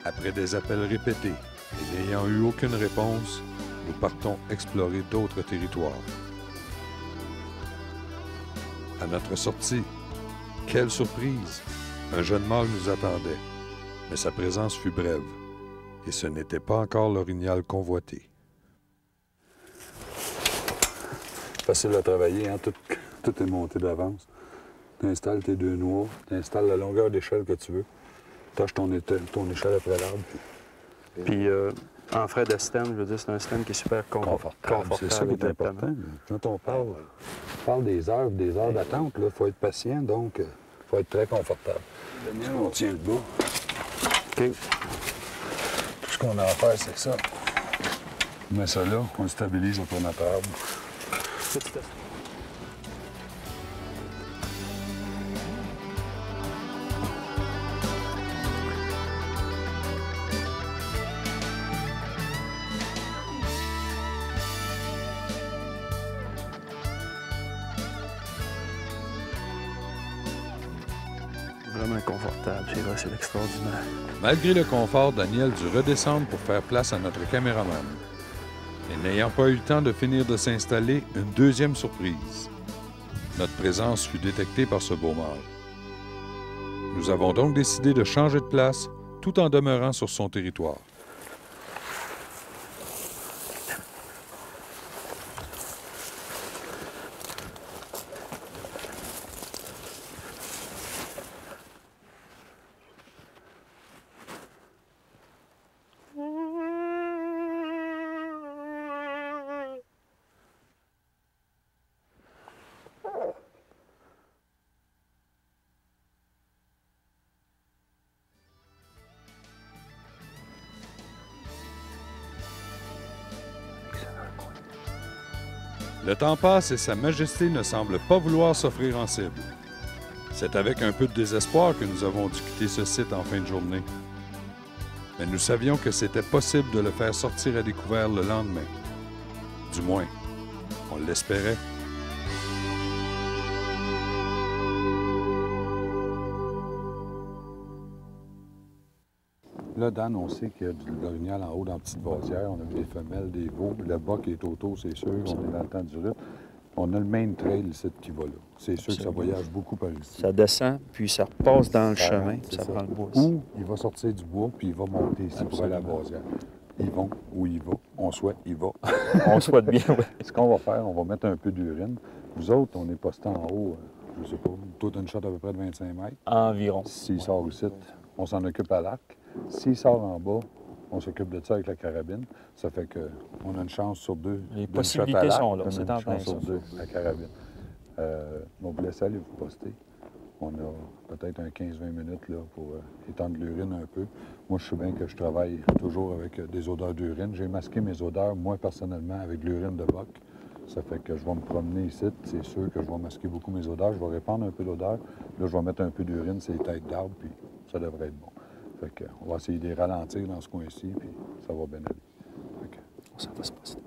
Après des appels répétés et n'ayant eu aucune réponse, nous partons explorer d'autres territoires. À notre sortie, quelle surprise! Un jeune mâle nous attendait, mais sa présence fut brève, et ce n'était pas encore l'orignal convoité. Facile à travailler, hein? Tout est monté d'avance. Tu installes tes deux noix, tu installes la longueur d'échelle que tu veux. Tâche ton échelle après l'arbre. Puis en frais de stem, je veux dire, c'est un stem qui est super confortable. C'est ça qui est important. Quand on parle des heures d'attente, il faut être patient, donc il faut être très confortable. Daniel, on tient le bas. OK. Tout ce qu'on a à faire, c'est ça. On met ça là, on le stabilise après notre arbre. Vraiment confortable, c'est extraordinaire. Malgré le confort, Daniel dut redescendre pour faire place à notre caméraman. Et n'ayant pas eu le temps de finir de s'installer, une deuxième surprise. Notre présence fut détectée par ce beau mâle. Nous avons donc décidé de changer de place tout en demeurant sur son territoire. Le temps passe et Sa Majesté ne semble pas vouloir s'offrir en cible. C'est avec un peu de désespoir que nous avons dû quitter ce site en fin de journée. Mais nous savions que c'était possible de le faire sortir à découvert le lendemain. Du moins, on l'espérait. Là, Dan, on sait qu'il y a de l'orignal en haut dans la petite vasière. On a vu des femelles, des veaux. Le boc est autour, c'est sûr. On est dans le temps du rythme. On a le main trail ici qui va là. C'est sûr que ça voyage beaucoup par ici. Ça descend, puis ça repasse dans le chemin, puis ça prend le bois ici. Ou il va sortir du bois, puis il va monter ici pour aller à la vasière. Ils vont où il va. On souhaite, il va. On souhaite bien, oui. Ce qu'on va faire, on va mettre un peu d'urine. Vous autres, on est postés en haut, je sais pas, toute une shot à peu près de 25 mètres. Environ. S'il sort ici, on s'en occupe à l'arc. S'il sort en bas, on s'occube de ça avec la carabine. Ça fait qu'on a une chance sur deux. Les possibilités sont là. C'est en plein plein sur ça. deux, la carabine. On vous laisse aller vous poster. On a peut-être un 15-20 minutes là, pour étendre l'urine un peu. Moi, je sais bien que je travaille toujours avec des odeurs d'urine. J'ai masqué mes odeurs, moi, personnellement, avec l'urine de boc. Ça fait que je vais me promener ici. C'est sûr que je vais masquer beaucoup mes odeurs. Je vais répandre un peu d'odeur. Là, je vais mettre un peu d'urine sur les têtes d'arbres, puis ça devrait être bon. Fait que, on va essayer de les ralentir dans ce coin-ci, puis ça va bien aller. Fait que, On s'en va se passer.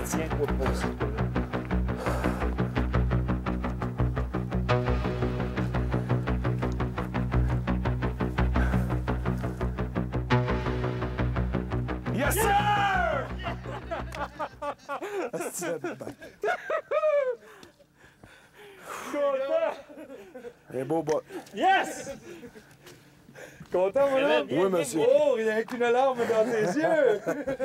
Tiens-toi pas aussi. Yes, sir! Un beau bas. Yes! Content, mon homme? Oui, monsieur. Oh, rien qu'une larme dans tes yeux!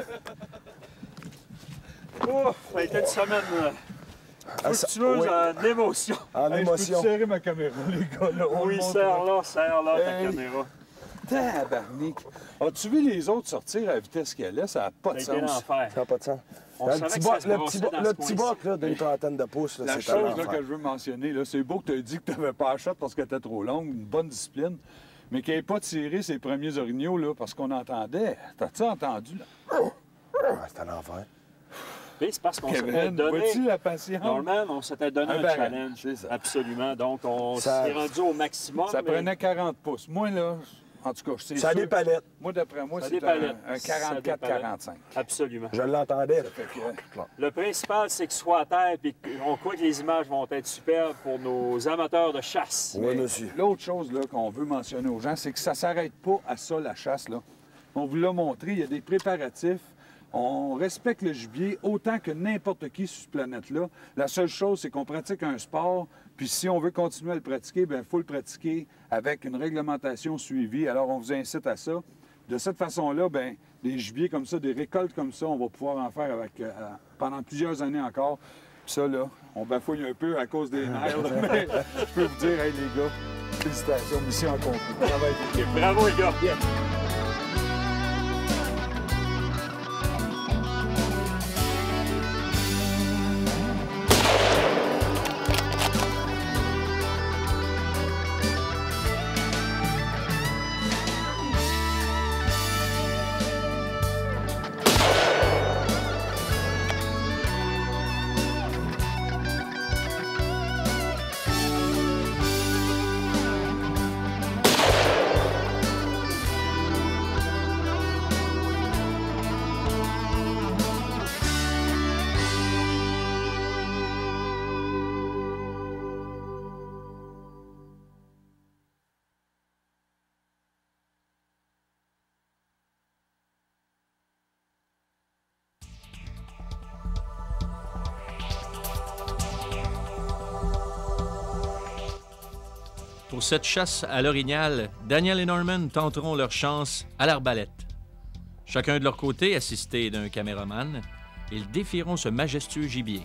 Oh, ça a été une semaine fructueuse en émotion. En Hey, émotion. je peux serrer ma caméra, les gars, là. On Oui, le montre. serre-là ta Hey. caméra. Tabarnak! As-tu vu les autres sortir à la vitesse qu'elle est? Ça n'a pas de Ça a été sens. l'enfer. Ça n'a pas de sens. On Le savait petit que ça boc, se le brassait petit boc, dans le ce petit coin-ci. boc là, d'une trentaine de pouces, là, La c'est chose là, l'enfer. que je veux mentionner, là, c'est beau que tu as dit que tu n'avais pas la shot parce qu'elle était trop longue, une bonne discipline, mais qu'elle n'ait pas tiré ses premiers orignaux là, parce qu'on entendait. T'as-tu entendu? Là? Ah, c'était l'enfer. Puis c'est parce qu'on s'était Kevin, donné... vois-tu la patience? Norman, on s'était donné Un un barème, challenge. c'est ça. Absolument. Donc, on Ça- s'est rendu au maximum. Ça mais prenait 40 pouces. Moi, là, en tout cas, c'est Ça a sûr. des palettes. Moi, d'après moi, Ça a c'est des palettes. un Ça a des palettes. 44-45. Absolument. Je l'entendais. là. Fait que, Le principal, c'est qu'il soit à terre et qu'on croit que les images vont être superbes pour nos amateurs de chasse. Oui, monsieur. l'autre chose là, qu'on veut mentionner aux gens, c'est que ça ne s'arrête pas à ça, la chasse. Là. On vous l'a montré, il y a des préparatifs. On respecte le gibier autant que n'importe qui sur cette planète-là. La seule chose, c'est qu'on pratique un sport, puis si on veut continuer à le pratiquer, il faut le pratiquer avec une réglementation suivie. Alors, on vous incite à ça. De cette façon-là, ben, des gibiers comme ça, des récoltes comme ça, on va pouvoir en faire avec, pendant plusieurs années encore. Puis ça, là, on bafouille un peu à cause des nerfs, là, mais je peux vous dire, hey, les gars, félicitations, mission accomplie. Travail d'équipe. Bravo, les gars! Pour cette chasse à l'orignal, Daniel et Norman tenteront leur chance à l'arbalète. Chacun de leur côté, assisté d'un caméraman, ils défieront ce majestueux gibier.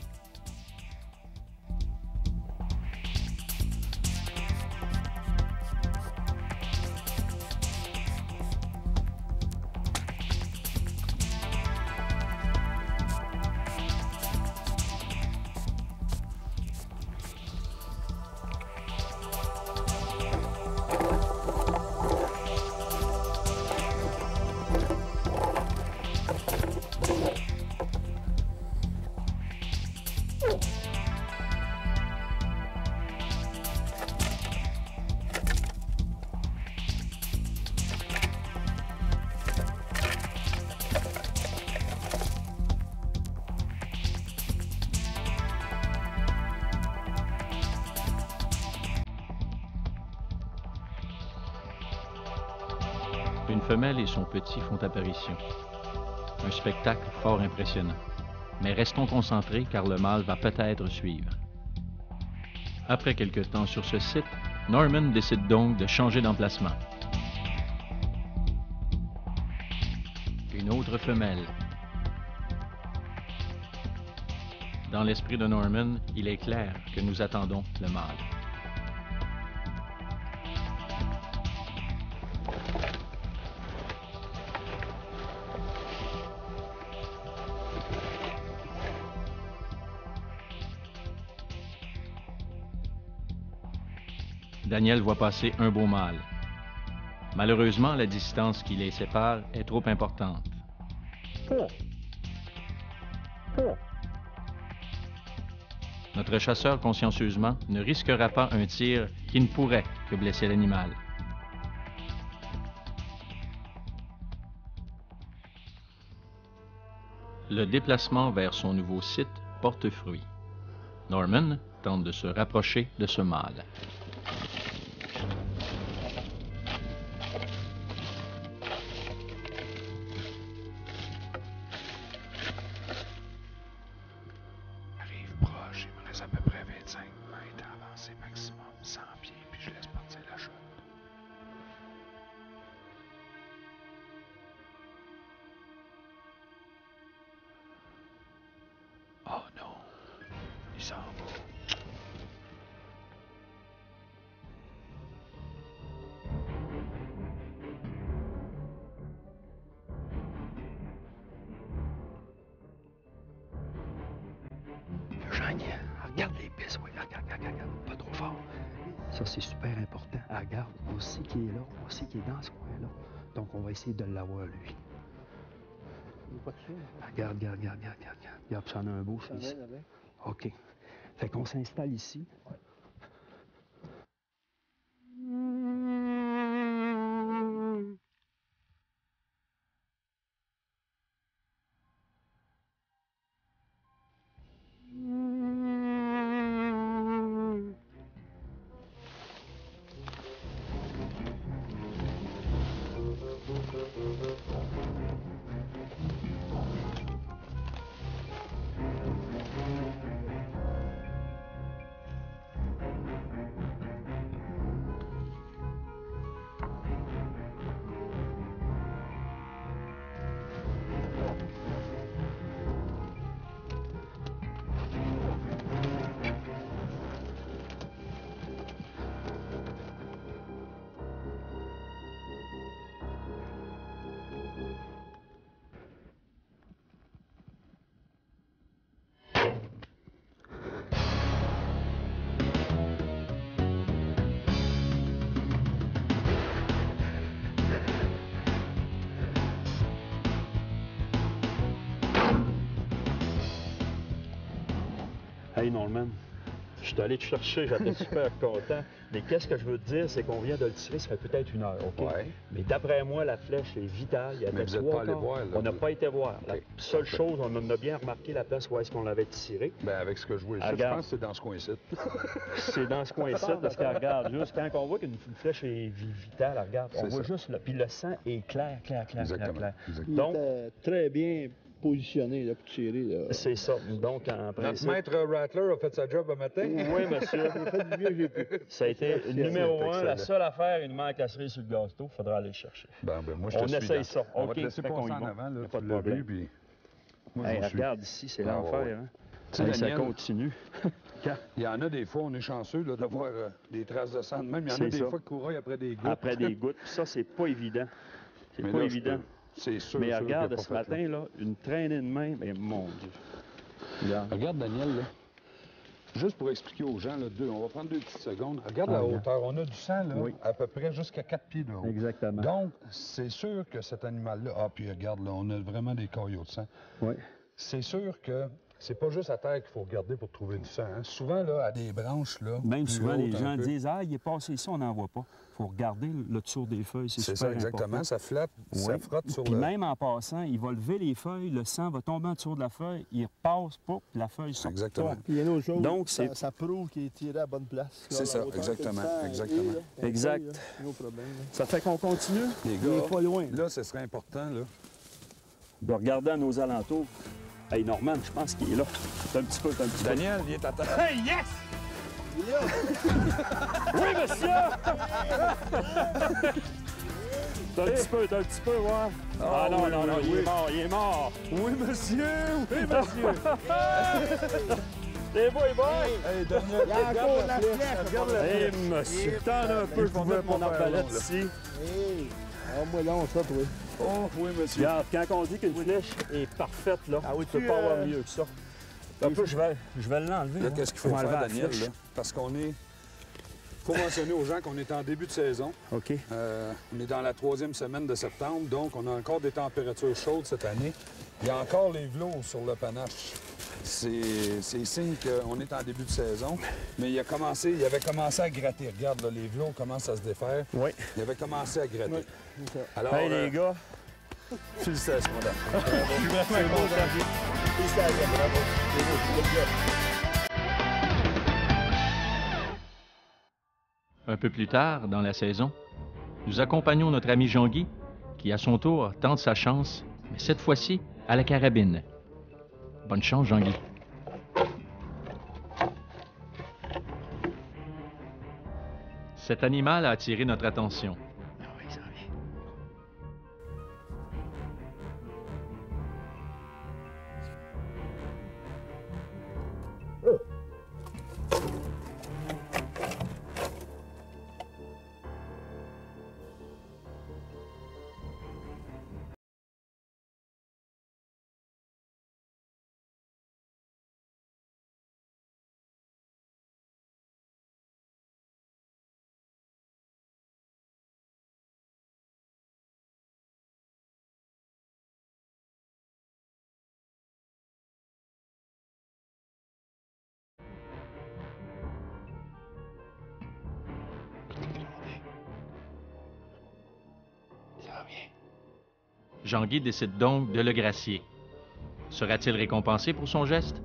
Une femelle et son petit font apparition. Un spectacle fort impressionnant. Mais restons concentrés car le mâle va peut-être suivre. Après quelque temps sur ce site, Norman décide donc de changer d'emplacement. Une autre femelle. Dans l'esprit de Norman, il est clair que nous attendons le mâle. Daniel voit passer un beau mâle. Malheureusement, la distance qui les sépare est trop importante. Notre chasseur, consciencieusement, ne risquera pas un tir qui ne pourrait que blesser l'animal. Le déplacement vers son nouveau site porte fruit. Norman tente de se rapprocher de ce mâle. Arrive proche, il me reste à peu près 25 mètres à avancer maximum, 100 pieds, puis je laisse partir la chute. Oh non, il s'en va. Eugène, regarde les pistes, oui, regarde, pas trop fort. Ça, c'est super important. Regarde, on sait qu'il est là, on sait qu'il est dans ce coin-là. Donc, on va essayer de l'avoir, lui. Regarde. Regarde, ça en a un beau, ça, ici. OK. Fait qu'on s'installe ici. Hey Norman, je suis allé te chercher, j'étais super content. Mais qu'est-ce que je veux te dire, c'est qu'on vient de le tirer, ça fait peut-être 1 heure, OK? Ouais. Mais d'après moi, la flèche est vitale. Il y a Mais vous n'êtes pas allé voir, là? On n'a pas été voir. OK. La seule chose, on en a bien remarqué la place où est-ce qu'on l'avait tiré. Ben, avec ce que je vois ici, je Regarde. pense que c'est dans ce coin-ci. C'est dans ce coin-ci, parce que regarde, juste quand on voit qu'une flèche est vitale, regarde, on C'est voit ça. juste, là, puis le sang est clair. Exactement. Il Donc, était très bien positionné là, pour tirer. Là. c'est ça. Donc, en Notre principe... maître Rattler a fait sa job un matin. Oui, monsieur. J'ai fait du mieux que j'ai pu. Ça a été numéro C'est 1, la excellent. seule affaire, il nous manque la cerise sur le gâteau, il faudra aller le chercher. Ben, moi, je On te suis essaye dans- ça. On va OK, te laisser fait qu'on passer y en va. avant, là, Y a pas tu de l'as problème. vu, puis... Moi, Hey, je vous suis. regarde ici, c'est Ah, l'enfer. ouais. Hein? Tu sais, Hey, ça Daniel, continue. il y en a des fois, on est chanceux là, d'avoir des traces de sang de même. Il y en a C'est des ça. fois qui couraillent après des gouttes. Après des gouttes, puis ça, c'est pas évident. C'est Mais pas là, évident. C'est sûr. Mais sûr regarde, qu'il a ce pas fait, matin, là, une traînée de main, mais mon Dieu. Regarde. Regarde, Daniel, là. Juste pour expliquer aux gens, là, on va prendre 2 petites secondes. Regarde Ah, la regarde. hauteur. On a du sang, là, Oui. à peu près jusqu'à 4 pieds de haut. Exactement. Donc, c'est sûr que cet animal-là... Ah, puis regarde, là, on a vraiment des caillots de sang. Oui. C'est sûr que c'est pas juste à terre qu'il faut regarder pour trouver du sang. Hein. Souvent, là, à des branches, là... Même plus souvent, les hautes un gens peu, disent « Ah, il est passé ici, on n'en voit pas. » Il faut regarder le dessous des feuilles, c'est C'est super ça, exactement. important. Ça flatte, ça Oui. frotte sur Puis le... même en passant, il va lever les feuilles, le sang va tomber en dessous de la feuille, il repasse pas, puis la feuille sort. Exactement. Puis il y a une autre chose, Donc, ça, c'est- ça prouve qu'il est tiré à la bonne place. C'est ça, exactement, exactement. Exact. No problème. Là. Ça fait qu'on continue Les Il gars, est pas loin. là, ce serait important, là. de regarder à nos alentours. Hey, Norman, je pense qu'il est là. C'est un petit peu, c'est un petit peu. Daniel, viens t'attendre. Hey, yes! Oui, monsieur! T'as un petit peu, ouais. Ah non, oui, non, non, oui, il est oui. mort, il est mort. Oui, monsieur! Oui, monsieur! Les boys, boys! Hey, Daniel, Il y a encore la flèche. regarde la Hey, monsieur, t'en as un peu, je vais mettre mon pas faire arbalète long, là. ici. Hey, moi long ça, toi. Oh, oui, monsieur. Regarde, quand on dit qu'une flèche est parfaite, là, Ah oui, tu peux tu, pas avoir mieux que ça. Un peu, je vais l'enlever. Là, hein. qu'est-ce qu'il faut On va faire, enlever la Daniel, flèche. là? Parce qu'on est... faut mentionner aux gens qu'on est en début de saison. OK. On est dans la 3e semaine de septembre, donc on a encore des températures chaudes cette année. Il y a encore les velours sur le panache. C'est signe qu'on est en début de saison, mais il avait commencé à gratter. Regarde, là, les velours commencent à se défaire. Oui. Il avait commencé à gratter. Alors, Hey, les gars, Félicitations, madame. Je suis vraiment content. Félicitations, bravo. C'est beau, good job. Un peu plus tard, dans la saison, nous accompagnons notre ami Jean-Guy, qui à son tour tente sa chance, mais cette fois-ci à la carabine. Bonne chance, Jean-Guy. Cet animal a attiré notre attention. Ah oui, ça vient. Jean-Guy décide donc de le gracier. Sera-t-il récompensé pour son geste?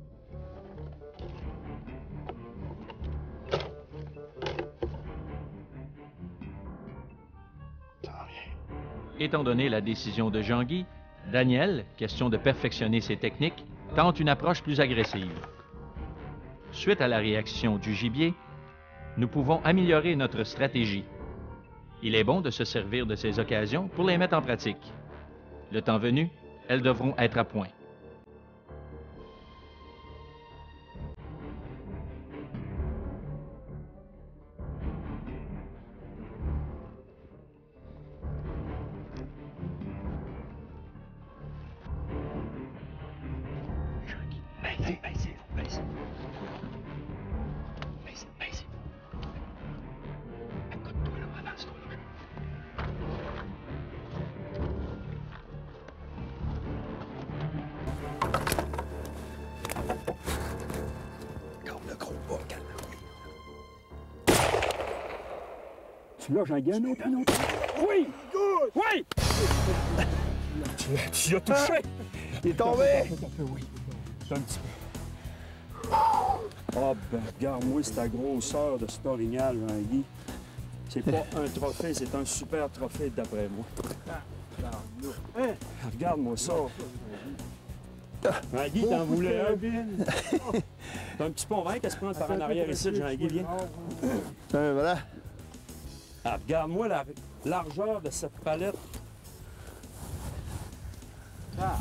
Étant donné la décision de Jean-Guy, Daniel, question de perfectionner ses techniques, tente une approche plus agressive. Suite à la réaction du gibier, nous pouvons améliorer notre stratégie. Il est bon de se servir de ces occasions pour les mettre en pratique. Le temps venu, elles devront être à point. Tu l'as, Jean-Guy, un autre. Oui! Oui! Tu l'as touché! Il est tombé! Oui. Un petit peu. Ah, ben, regarde-moi cette grosseur de cet orignal, Jean-Guy. C'est pas un trophée, c'est un super trophée, d'après moi. Regarde-moi ça. Jean-Guy, t'en voulais un, Bill? T'as un petit pont vert qui se prend par en arrière ici, Jean-Guy, viens. Voilà. Ah, regarde-moi la largeur de cette palette. Ah.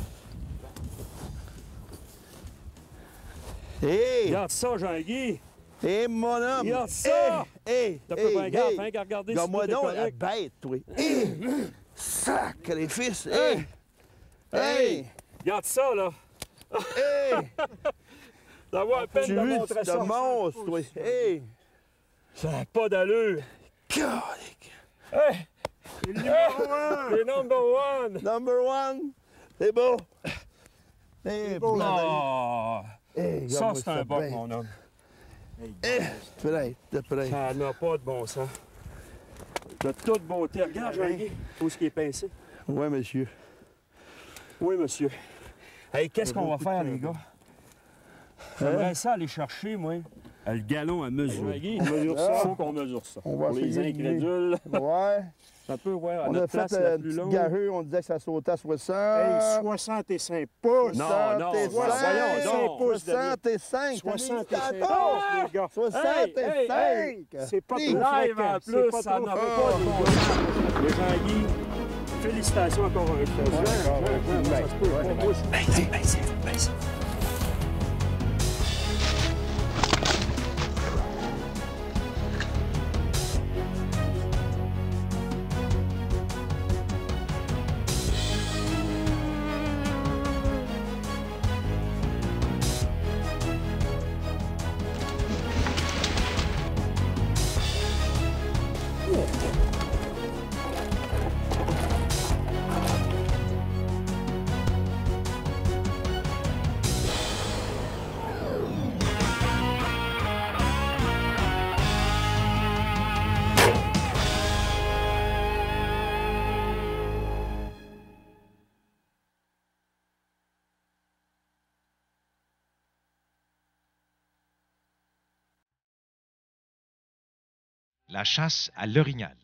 Hé! Regarde ça, Jean-Guy. Hé, mon homme! Regarde ça! Hé! T'as pas bien garde, hein, regarder si Regarde-moi tout est donc la correct. bête, toi! Hé! Sacrifice! Hé! Hé! Regarde ça, là. Hé! Ça vaut à peine Tu de veux montrer ce ça. monstre, toi! Hé! Ça n'a pas d'allure. Calique! Hey! C'est number one! Number one! C'est beau! Hé, beau! Ah, Hé, ça, regarde-moi c'est un boc, bête. mon homme. Prêt, t'es prêt. Ça n'a pas de bon sens. De toute beauté. Regarde, Jean-Guy, tout ce qui est pincé. Ouais, monsieur. Oui, monsieur. Hey, qu'est-ce qu'on va faire, les gars? J'aimerais ça aller chercher, moi, le galon à mesure. On mesure ça. Faut qu'on mesure ça. On va Pour les essayer de incrédules, Ouais. ça peut, ouais, à On a notre fait place la une plus petite longue. garue, on disait que ça sautait à 60. 65 pouces. Non, 65 voyons donc. 65. 65 tantôt. les gars. 65. C'est pas Live trop en fréquent. plus, C'est pas ça trop n'aurait fréquent. pas de bon sens. Les Jean-Guy, félicitations encore une fois. Ça se peut, ouais. la chasse à l'orignal.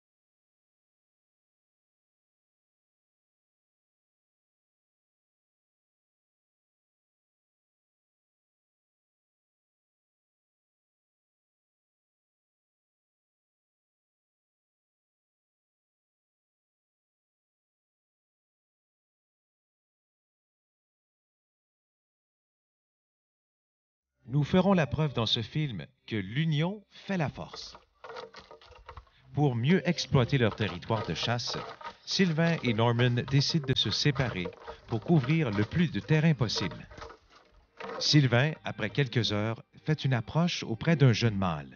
Nous ferons la preuve dans ce film que l'union fait la force. Pour mieux exploiter leur territoire de chasse, Sylvain et Norman décident de se séparer pour couvrir le plus de terrain possible. Sylvain, après quelques heures, fait une approche auprès d'un jeune mâle.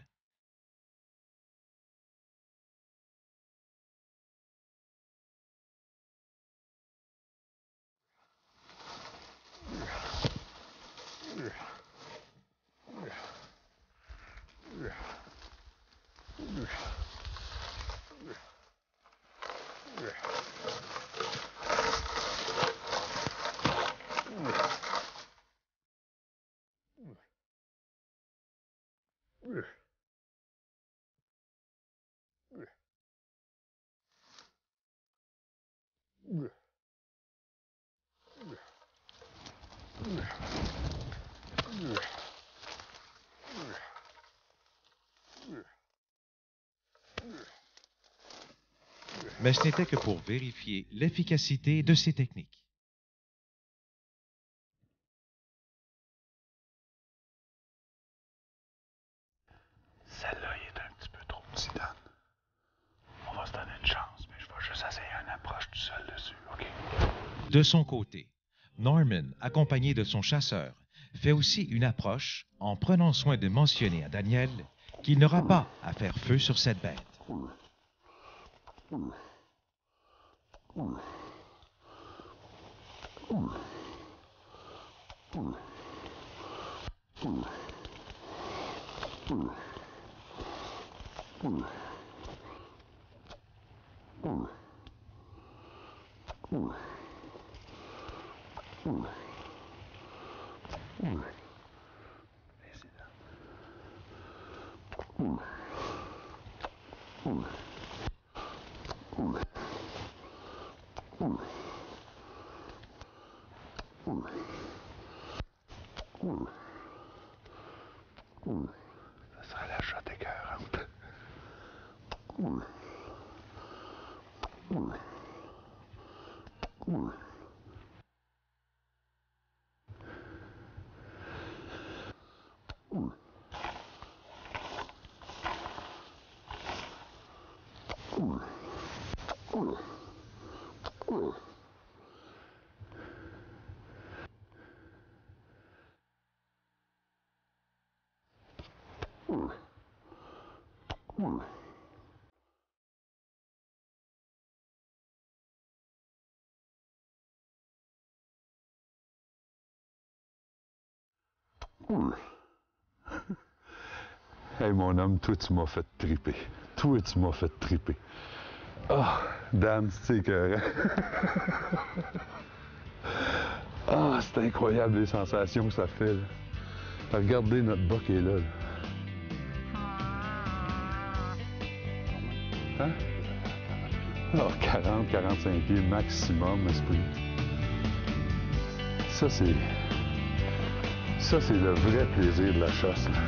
Mais ce n'était que pour vérifier l'efficacité de ces techniques. Celle-là, il est un petit peu trop petit, Dan. On va se donner une chance, mais je vais juste essayer une approche tout seul dessus, OK? De son côté, Norman, accompagné de son chasseur, fait aussi une approche en prenant soin de mentionner à Daniel qu'il n'aura pas à faire feu sur cette bête. Ça sera la shot écœurante. Hey, mon homme, toi, tu m'as fait triper. Toi, tu m'as fait triper. Ah, Dan, c'est écœurant. Ah, c'est incroyable les sensations que ça fait. Là. Regardez notre bas qui est là. Hein? Ah, 40-45 pieds maximum, esprit. Ça, c'est le vrai plaisir de la chasse. Là.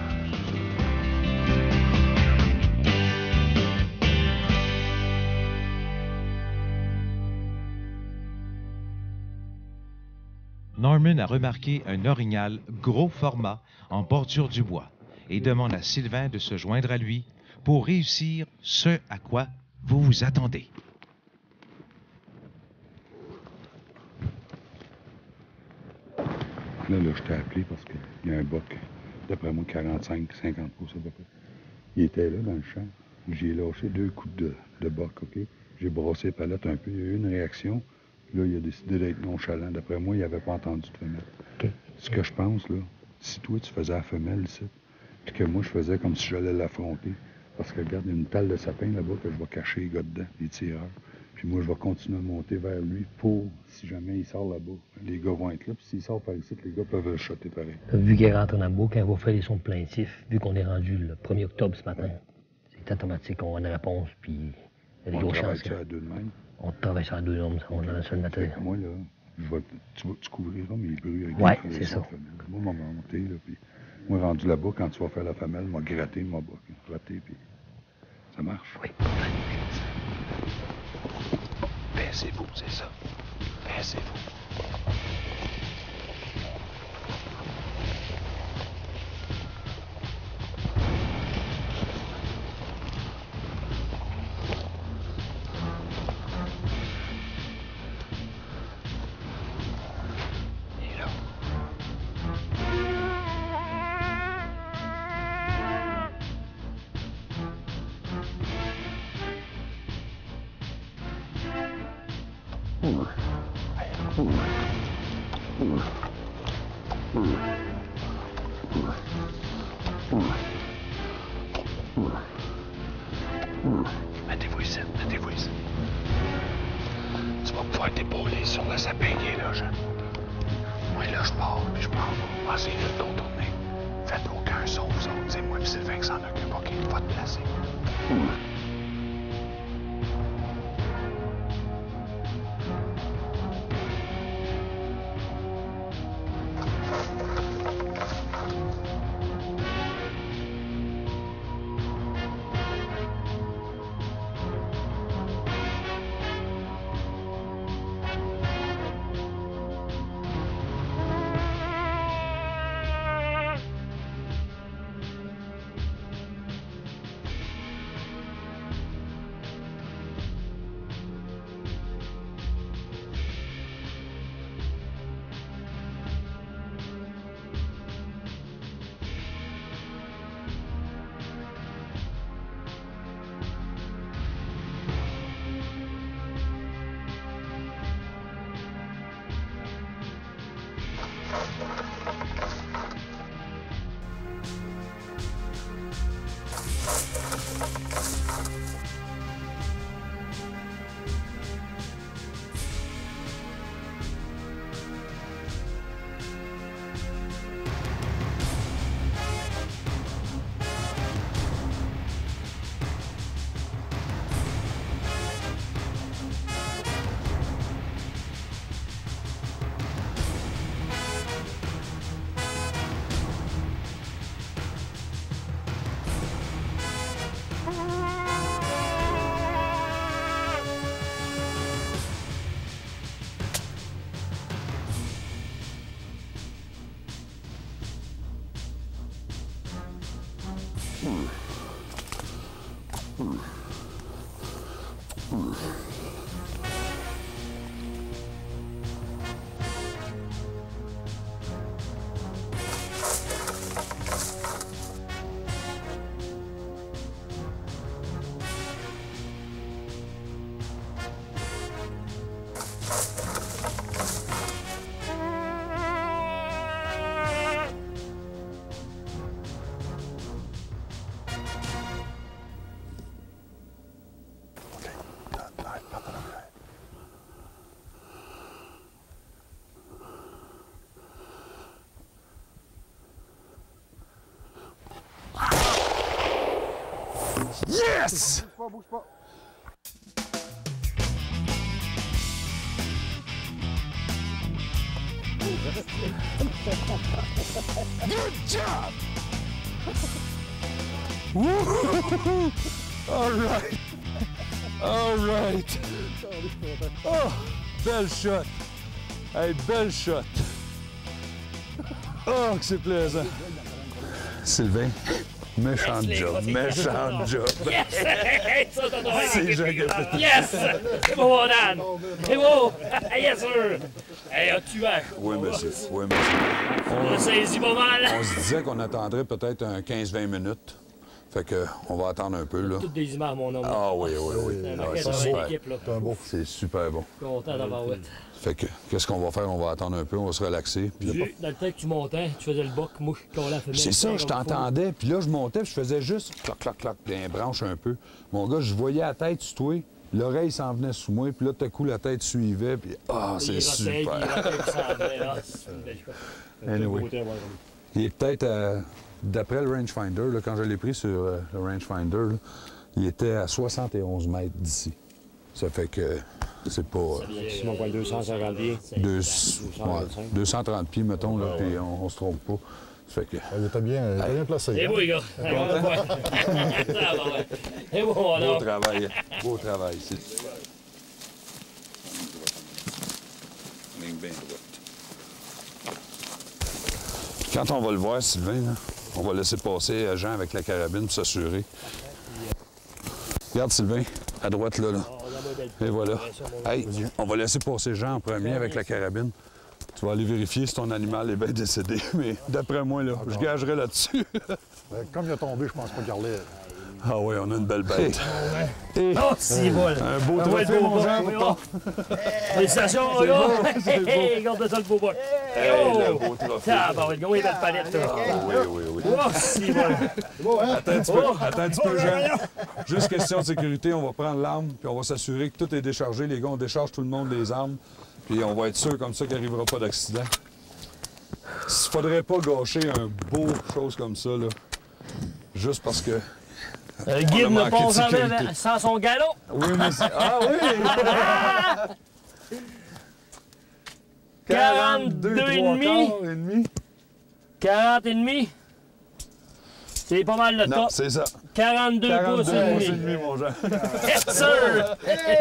Norman a remarqué un orignal gros format en bordure du bois et demande à Sylvain de se joindre à lui pour réussir ce à quoi vous vous attendez. Là, je t'ai appelé parce qu'il y a un boc, d'après moi, 45-50 pouces à peu près. Il était là dans le champ. J'ai lâché 2 coups de boc, OK? J'ai brossé les palettes un peu. Il y a eu une réaction. Là, il a décidé d'être nonchalant. D'après moi, il n'avait pas entendu de femelle. Okay. Ce que je pense, là, si toi, tu faisais la femelle ici, puis que moi, je faisais comme si j'allais l'affronter, parce que regarde, il y a une talle de sapin là-bas que je vais cacher les gars dedans, les tireurs. Puis moi, je vais continuer à monter vers lui pour, si jamais il sort là-bas, les gars vont être là. Puis s'il sort par ici, les gars peuvent le shotter pareil. Vu qu'il rentre en amour, quand il va faire les sons plaintifs, vu qu'on est rendu le 1er octobre ce matin, c'est c'est automatique, on a une réponse, puis il y a des On grosses travaille chances. ça à deux de même. On travaille ça à deux, on a ça le matin. Fait que moi, là, tu couvriras mes bruits avec Ouais, des c'est ça. femelles. Moi, je vais monter, là, puis moi, rendu là-bas, quand tu vas faire la femelle, je vais gratter, je vais gratter, puis ça marche. Oui. Baissez-vous, c'est ça. Baissez-vous. Mettez-vous ici, mettez-vous ici. Tu vas pouvoir t'épauler sur le sapin qui est là, jeune. Moi, là, je pars, puis je pars. On va essayer de le contourner. Faites aucun son, vous autres. C'est moi et Sylvain qui s'en occupe, OK? Il va te placer. Yes! Bouge pas, bouge pas. Good job! Woo! All right. All right. Oh, belle shot. Hey, belle shot. Oh, que c'est plaisant. Sylvain, méchant job, méchant job. Yes! C'est Jacques. Yes! C'est bon, Dan! C'est bon! Yes, sir! Hey, as-tu un? Oui, monsieur. Oui, monsieur. On a saisi pas mal. On se disait qu'on attendrait peut-être un 15-20 minutes. Fait que on va attendre un peu, là. Toutes des images, mon homme. Ah oui, oui, oui. C'est un Ah, paquet c'est de super. équipe, là. C'est super bon. Content d'avoir ouais. Fait que, qu'est-ce qu'on va faire? On va attendre un peu, on va se relaxer. Puis là, Dans le temps que tu montais, tu faisais le boc, moi, je collais la fenêtre. c'est ça, je t'entendais. Puis là, je montais, puis je faisais juste clac, clac, clac, puis un branche un peu. Mon gars, je voyais la tête sur toi, l'oreille s'en venait sous moi, puis là, tout à coup, la tête suivait, puis c'est super. Anyway. Il est peut-être, d'après le rangefinder, là, quand je l'ai pris sur le rangefinder, là, Il était à 71 mètres d'ici. Ça fait que c'est pas... Maximum, quoi, 250 pieds. 230 pieds, mettons, là, puis on se trompe pas. Ça fait que... Il était bien placé. Et vous, les gars. Et vous, Beau alors. travail. Beau travail ici. Ligne bien droite. Puis quand on va le voir, Sylvain, là, on va laisser passer Jean avec la carabine pour s'assurer. Regarde, Sylvain, à droite, là. Et voilà. Hey, on va laisser passer Jean en premier avec la carabine. Tu vas aller vérifier si ton animal est bien décédé, mais d'après moi, là, je gagerais là-dessus. Comme il a tombé, je pense pas qu'il allait. Ah oui, on a une belle bête. Oh, c'est bon. Un beau trophée, mon Jean. Félicitations, gars. Regarde ça, le beau bois. Le beau trophée. Ah, bah, oui, belle palette, là. Oui. Oh, c'est bon. Attends un petit peu, Jean. Juste question de sécurité, on va prendre l'arme, puis on va s'assurer que tout est déchargé. Les gars, on décharge tout le monde des armes, puis on va être sûr comme ça qu'il n'arrivera pas d'accident. Il faudrait pas gâcher un beau chose comme ça, là. Juste parce que... Le guide ne passe jamais sans son galop. Oui, mais c'est... Ah oui! 42,5. 40,5. C'est pas mal le Non, top. c'est ça. 42 pouces et demi. demi, mon Jean. Yes, sir!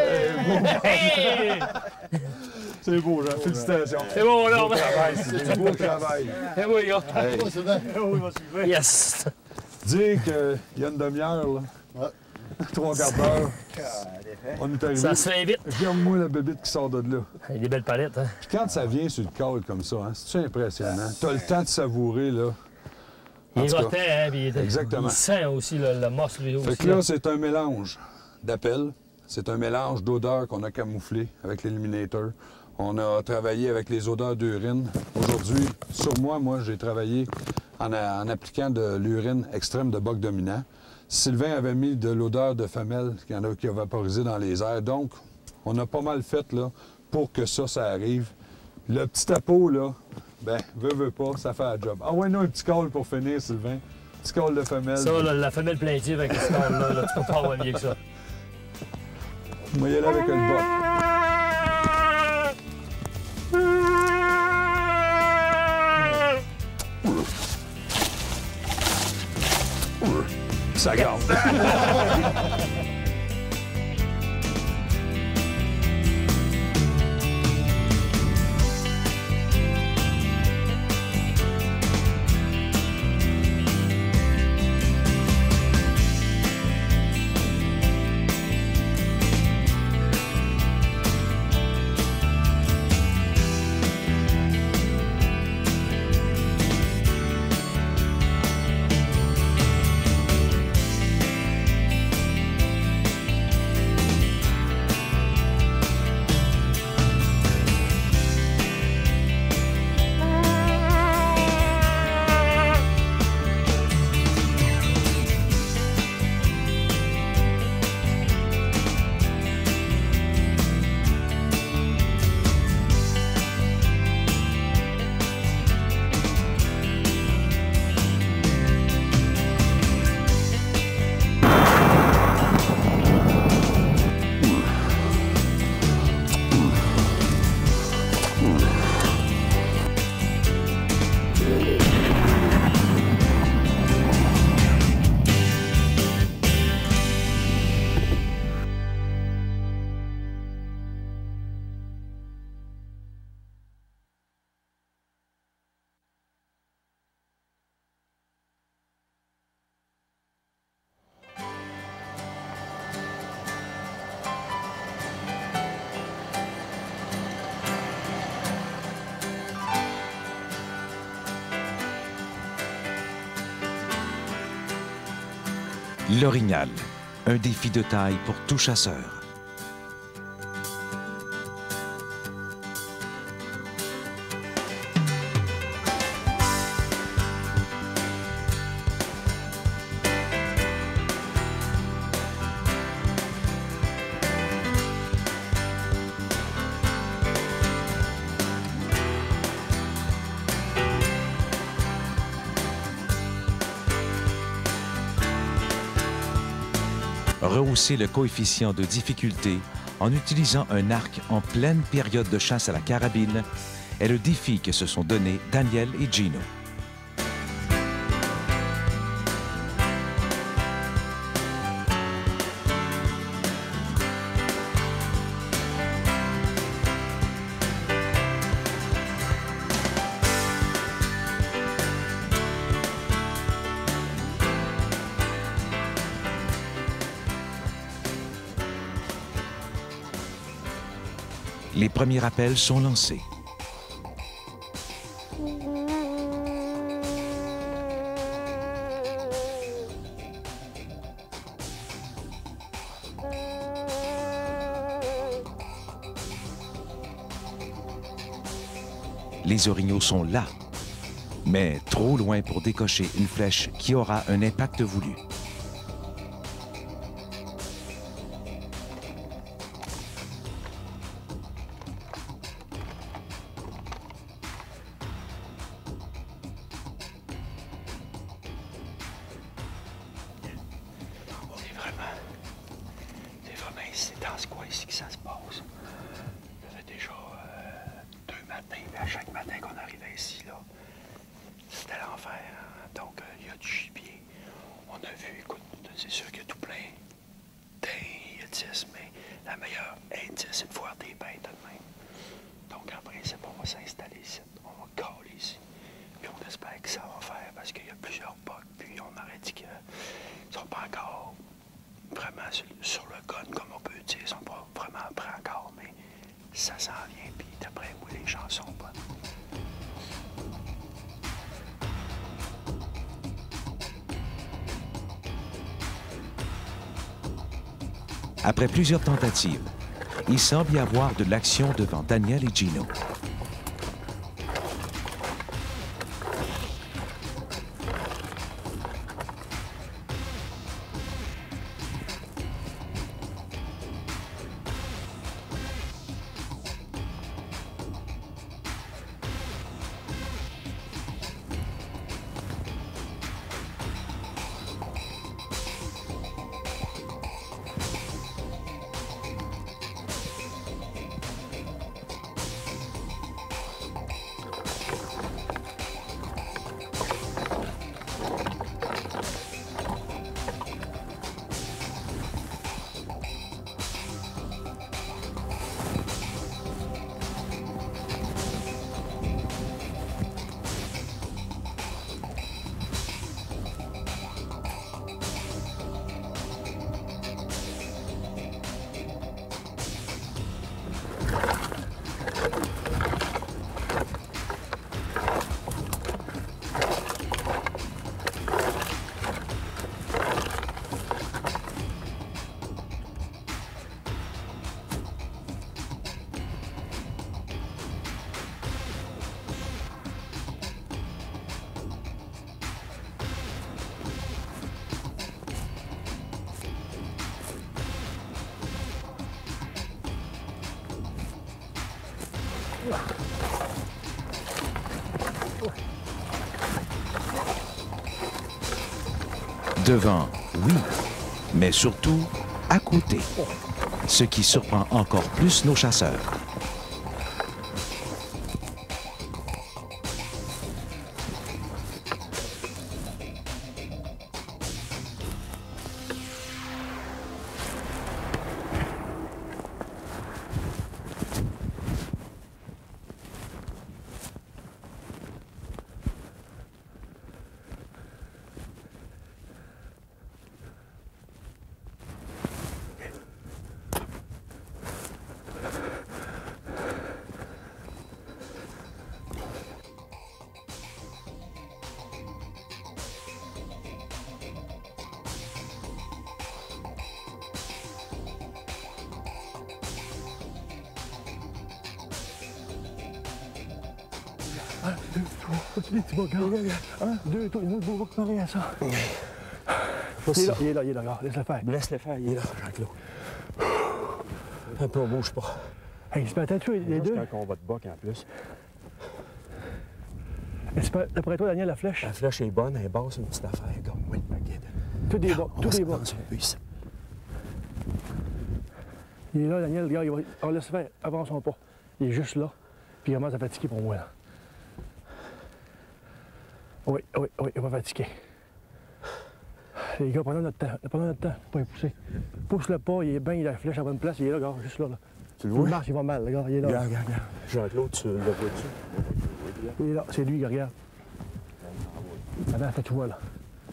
Hey! C'est beau, Jean. Félicitations. C'est bon, là. Beau travail, c'est beau travail. Eh oui, gars. Hey. Yes. Dire qu'il y a une demi-heure, là. 3 quarts d'heure. On est arrivé. Ça se fait vite. Regarde-moi la bébite qui sort de là. Il y a des belles palettes, hein. Puis quand ça vient sur le col comme ça, hein, c'est impressionnant. T'as le temps de savourer, là. Il est rotin, hein, puis exactement. Il sent aussi le moss, lui, aussi. Fait que là, c'est un mélange d'appel. C'est un mélange d'odeurs qu'on a camouflé avec l'Eliminator. On a travaillé avec les odeurs d'urine. Aujourd'hui, sur moi, j'ai travaillé en appliquant de l'urine extrême de boc dominant. Sylvain avait mis de l'odeur de femelle qui a vaporisé dans les airs. Donc, on a pas mal fait là, pour que ça arrive. Le petit apôt, là, ben, veut pas, ça fait la job. Ah ouais, non, un petit call pour finir, Sylvain. Petit call de femelle. Ça, là, la femelle plaintive avec ce call-là, tu peux pas avoir mieux que ça. On va y aller avec le boc. Ça garde. L'orignal, un défi de taille pour tout chasseur. rehausser le coefficient de difficulté en utilisant un arc en pleine période de chasse à la carabine est le défi que se sont donnés Daniel et Gino. Les premiers appels sont lancés. Les orignaux sont là, mais trop loin pour décocher une flèche qui aura un impact voulu. C'est dans ce coin ici que ça se passe. Ça fait déjà 2 matins, puis à chaque matin qu'on arrivait ici, là, c'était l'enfer. Hein? Donc, il y a du gibier. On a vu, écoute, c'est sûr qu'il y a tout plein d'indices, mais la meilleure indice, c'est de voir des bêtes de même. Donc, en principe, on va s'installer ici. On va caler ici. Puis on espère que ça va faire, parce qu'il y a plusieurs bugs. Puis on aurait dit qu'ils ne sont pas encore vraiment sur le gun, comme on peut dire. Ils sont pas vraiment prêts encore, mais ça s'en vient. Puis d'après moi, les gens sont bonnes. Après plusieurs tentatives, il semble y avoir de l'action devant Daniel et Gino. Devant, oui, mais surtout à côté, ce qui surprend encore plus nos chasseurs. Les petits bas, un, deux, trois, il y en a beaucoup pareil à ça. Il est là, regarde, laisse-le faire. Laisse-le faire, il est là, Jean-Claude. Un peu, on bouge pas. Hey, il se battait tuer les deux. C'est un combat de boc en plus. D'après toi, Daniel, la flèche? La flèche est bonne, elle est basse, une petite affaire, comme oui, la guide. Tout est bon, tout est bon. On va se un peu ici. Il est là, Daniel, regarde, on laisse faire, avançons pas. Il est juste là, puis il commence à fatiguer pour moi, là. Oui, il va fatiguer. Les gars, prenons notre temps, pas y pousser. Pousse-le pas, il est bien, il a la flèche à la bonne place, il est là, regarde, juste là. Tu le vois? Il marche, il va mal, regarde, il est là. Regarde. Jean-Claude, tu le vois-tu? Il est là, c'est lui, regarde. Attends, fais-tu vois, là.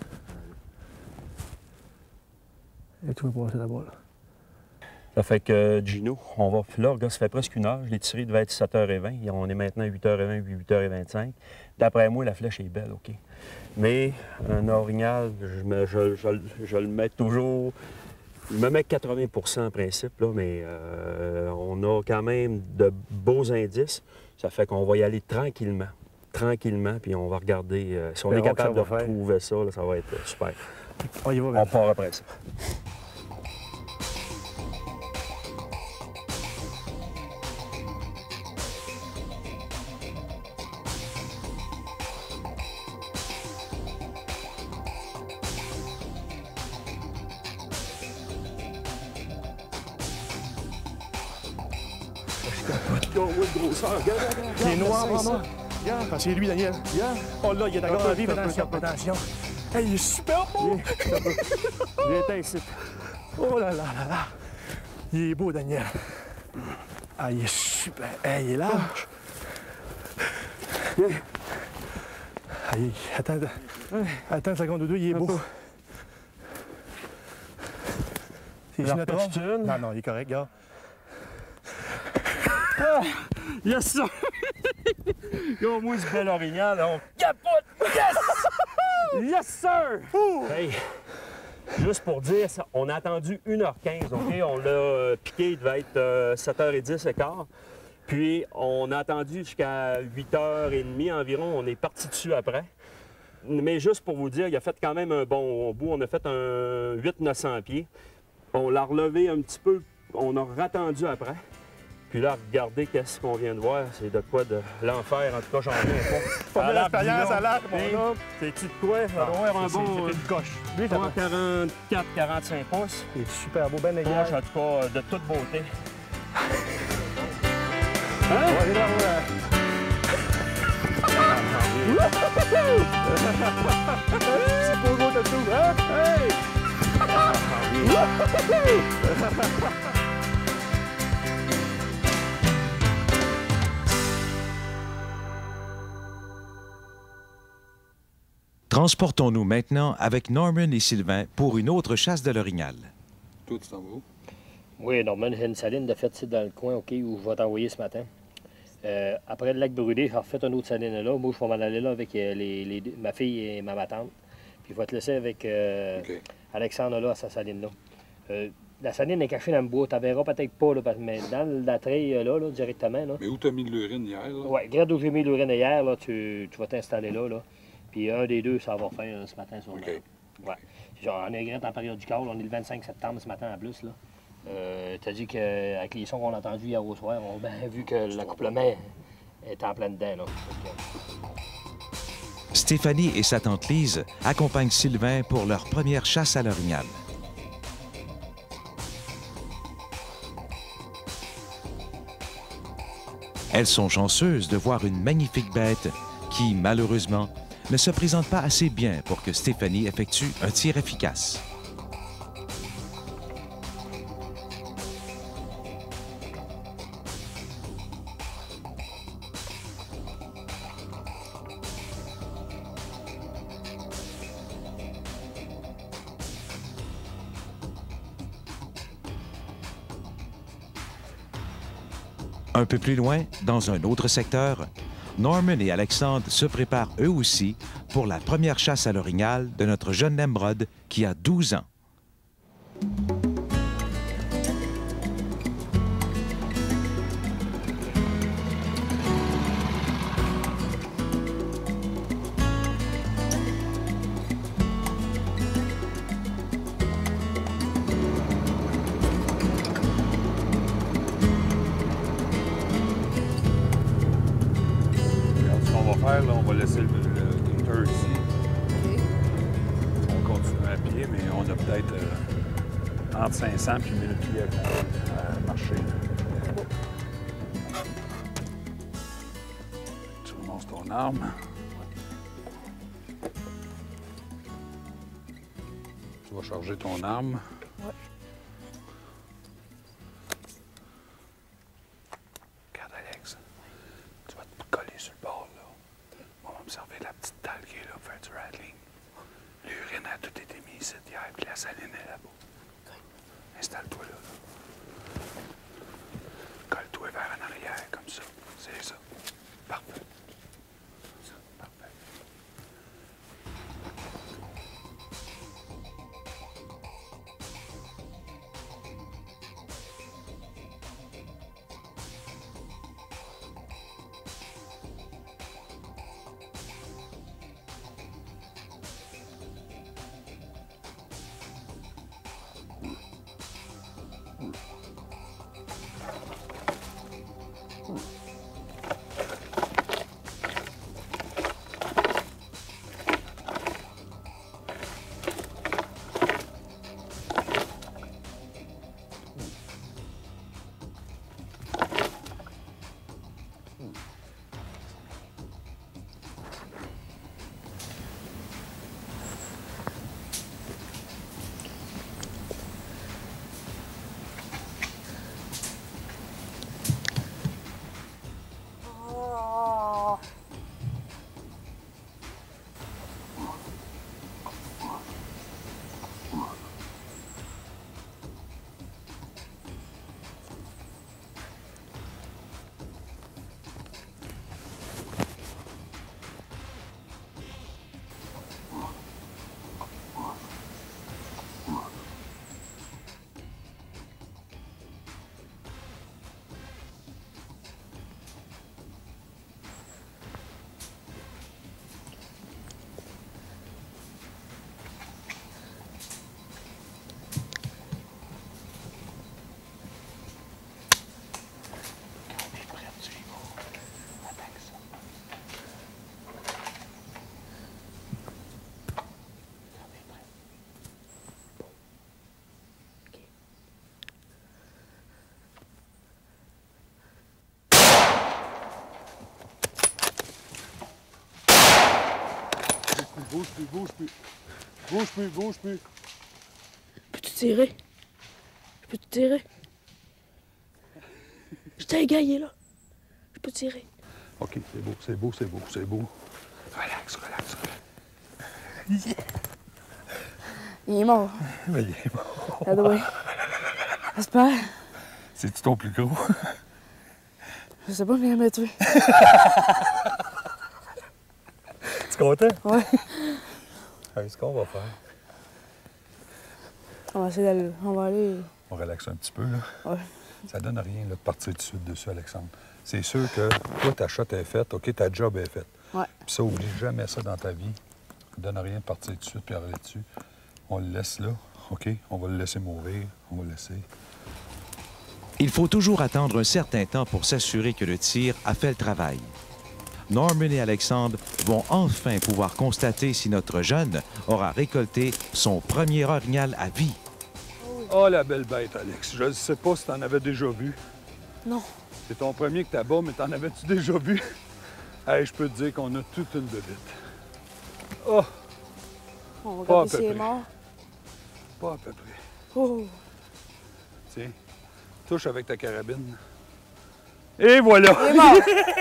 Et tu veux passer là-bas, là. Ça fait que Gino, on va là, regarde, ça fait presque une heure. Je l'ai tiré, il devait être 7h20. On est maintenant à 8h20, 8h25. D'après moi, la flèche est belle, OK. Mais un orignal, je le mets toujours... Je me mets 80 % en principe, là, mais on a quand même de beaux indices. Ça fait qu'on va y aller tranquillement, puis on va regarder. Si on est capable de retrouver ça, là, ça va être super. On part après ça. Il est noir, vraiment. Regarde, c'est lui, Daniel. Oh là, il est d'accord à vivre. Attention. Hey, il est super beau! Viens ici. Oh là là là là. Il est beau, Daniel. Ah, il est super. Hey, il est large. Attends une seconde ou deux, il est beau. C'est notre homme? Non, il est correct, gars. Ah, yes, sir! Yo, moi, ce bel orignal, on capote! Yes! Yes, sir! Hey, juste pour dire, on a attendu 1h15, OK? On l'a piqué, il devait être 7h10 et quart. Puis, on a attendu jusqu'à 8h30 environ. On est parti dessus après. Mais juste pour vous dire, il a fait quand même un bon bout. On a fait un 800-900 pieds. On l'a relevé un petit peu. On a rattendu après. Puis là, regardez qu'est-ce qu'on vient de voir. C'est de quoi de l'enfer. En tout cas, j'en reviens pas. Pas de l'expérience à l'arc, mon homme. C'est-tu de quoi? Ça doit avoir un bon... C'est une coche. 44-45 pouces. C'est super beau, ben égal. En tout cas, de toute beauté. Hein? Ouais, là, c'est pas gros de tout, hein? Hey! Transportons-nous maintenant avec Norman et Sylvain pour une autre chasse de l'orignal. Toi, tu t'en vas où? Oui, Norman, j'ai une saline de fait ici dans le coin, OK, où je vais t'envoyer ce matin. Après le lac brûlé, j'ai refait une autre saline là. Moi, je vais m'en aller là avec ma fille et ma tante. Puis je vais te laisser avec Alexandre là, à sa saline là. La saline est cachée dans le bois. Tu la verras peut-être pas, là, mais dans la treille là, directement. Là. Mais où tu as mis de l'urine hier? Oui, regarde où j'ai mis l'urine hier. Là, tu vas t'installer là. Puis un des deux, ça va faire ce matin sur le ouais. Genre, on est en période du call. On est le 25 septembre ce matin en plus. Là. T'as dit qu'avec les sons qu'on a entendus hier au soir, on a bien vu que l'accouplement est en plein dedans. Là. Stéphanie et sa tante Lise accompagnent Sylvain pour leur première chasse à l'orignal. Elles sont chanceuses de voir une magnifique bête qui, malheureusement, ne se présente pas assez bien pour que Stéphanie effectue un tir efficace. Un peu plus loin, dans un autre secteur, Norman et Alexandre se préparent eux aussi pour la première chasse à l'orignal de notre jeune Nemrod qui a 12 ans. Là, on va laisser le cutter ici. On continue à pied, mais on a peut-être entre 500 et 1000 pieds à marcher. Tu remontes ton arme. Tu vas charger ton arme. Ouais. Regarde, Alex. Tu vas te coller sur le bord, là. On va observer la petite dalle qui est là pour faire du rattling. L'urine a tout été mise ici hier, puis la saline est là-bas. Installe-toi là. Colle-toi vers en arrière, comme ça. C'est ça. Parfait. Ça, parfait. Bouge plus, bouge plus. Bouge plus, bouge plus. Peux-tu tirer? Je peux te tirer? Je t'ai égaillé, là. Je peux tirer. OK, c'est beau, c'est beau, c'est beau, c'est beau. Relax, relax, relax. Yeah. Il est mort. Mais il est mort. Ça doit. J'espère. C'est-tu ton plus gros? Je sais pas, mais il m'a tué. Tu es content? Ouais. Ce qu'on va faire? On va essayer d'aller. On va aller. On relaxe un petit peu, là. Ouais. Ça donne rien, là, de partir tout de suite dessus, Alexandre. C'est sûr que toi, ta shot est faite, OK, ta job est faite. Ouais. Puis ça, oublie jamais ça dans ta vie. Ça donne rien de partir tout de suite puis arrêter dessus. On le laisse là, OK? On va le laisser mourir. On va le laisser. Il faut toujours attendre un certain temps pour s'assurer que le tir a fait le travail. Norman et Alexandre vont enfin pouvoir constater si notre jeune aura récolté son premier orignal à vie. Oh, la belle bête, Alex. Je ne sais pas si tu en avais déjà vu. Non. C'est ton premier que tu bas, mais t'en avais-tu déjà vu? Hey, je peux te dire qu'on a toute une bébite. Oh! On Pas à regarde peu s'il est près. mort. Pas à peu près. Oh! Tiens, touche avec ta carabine. Et voilà! Il est mort!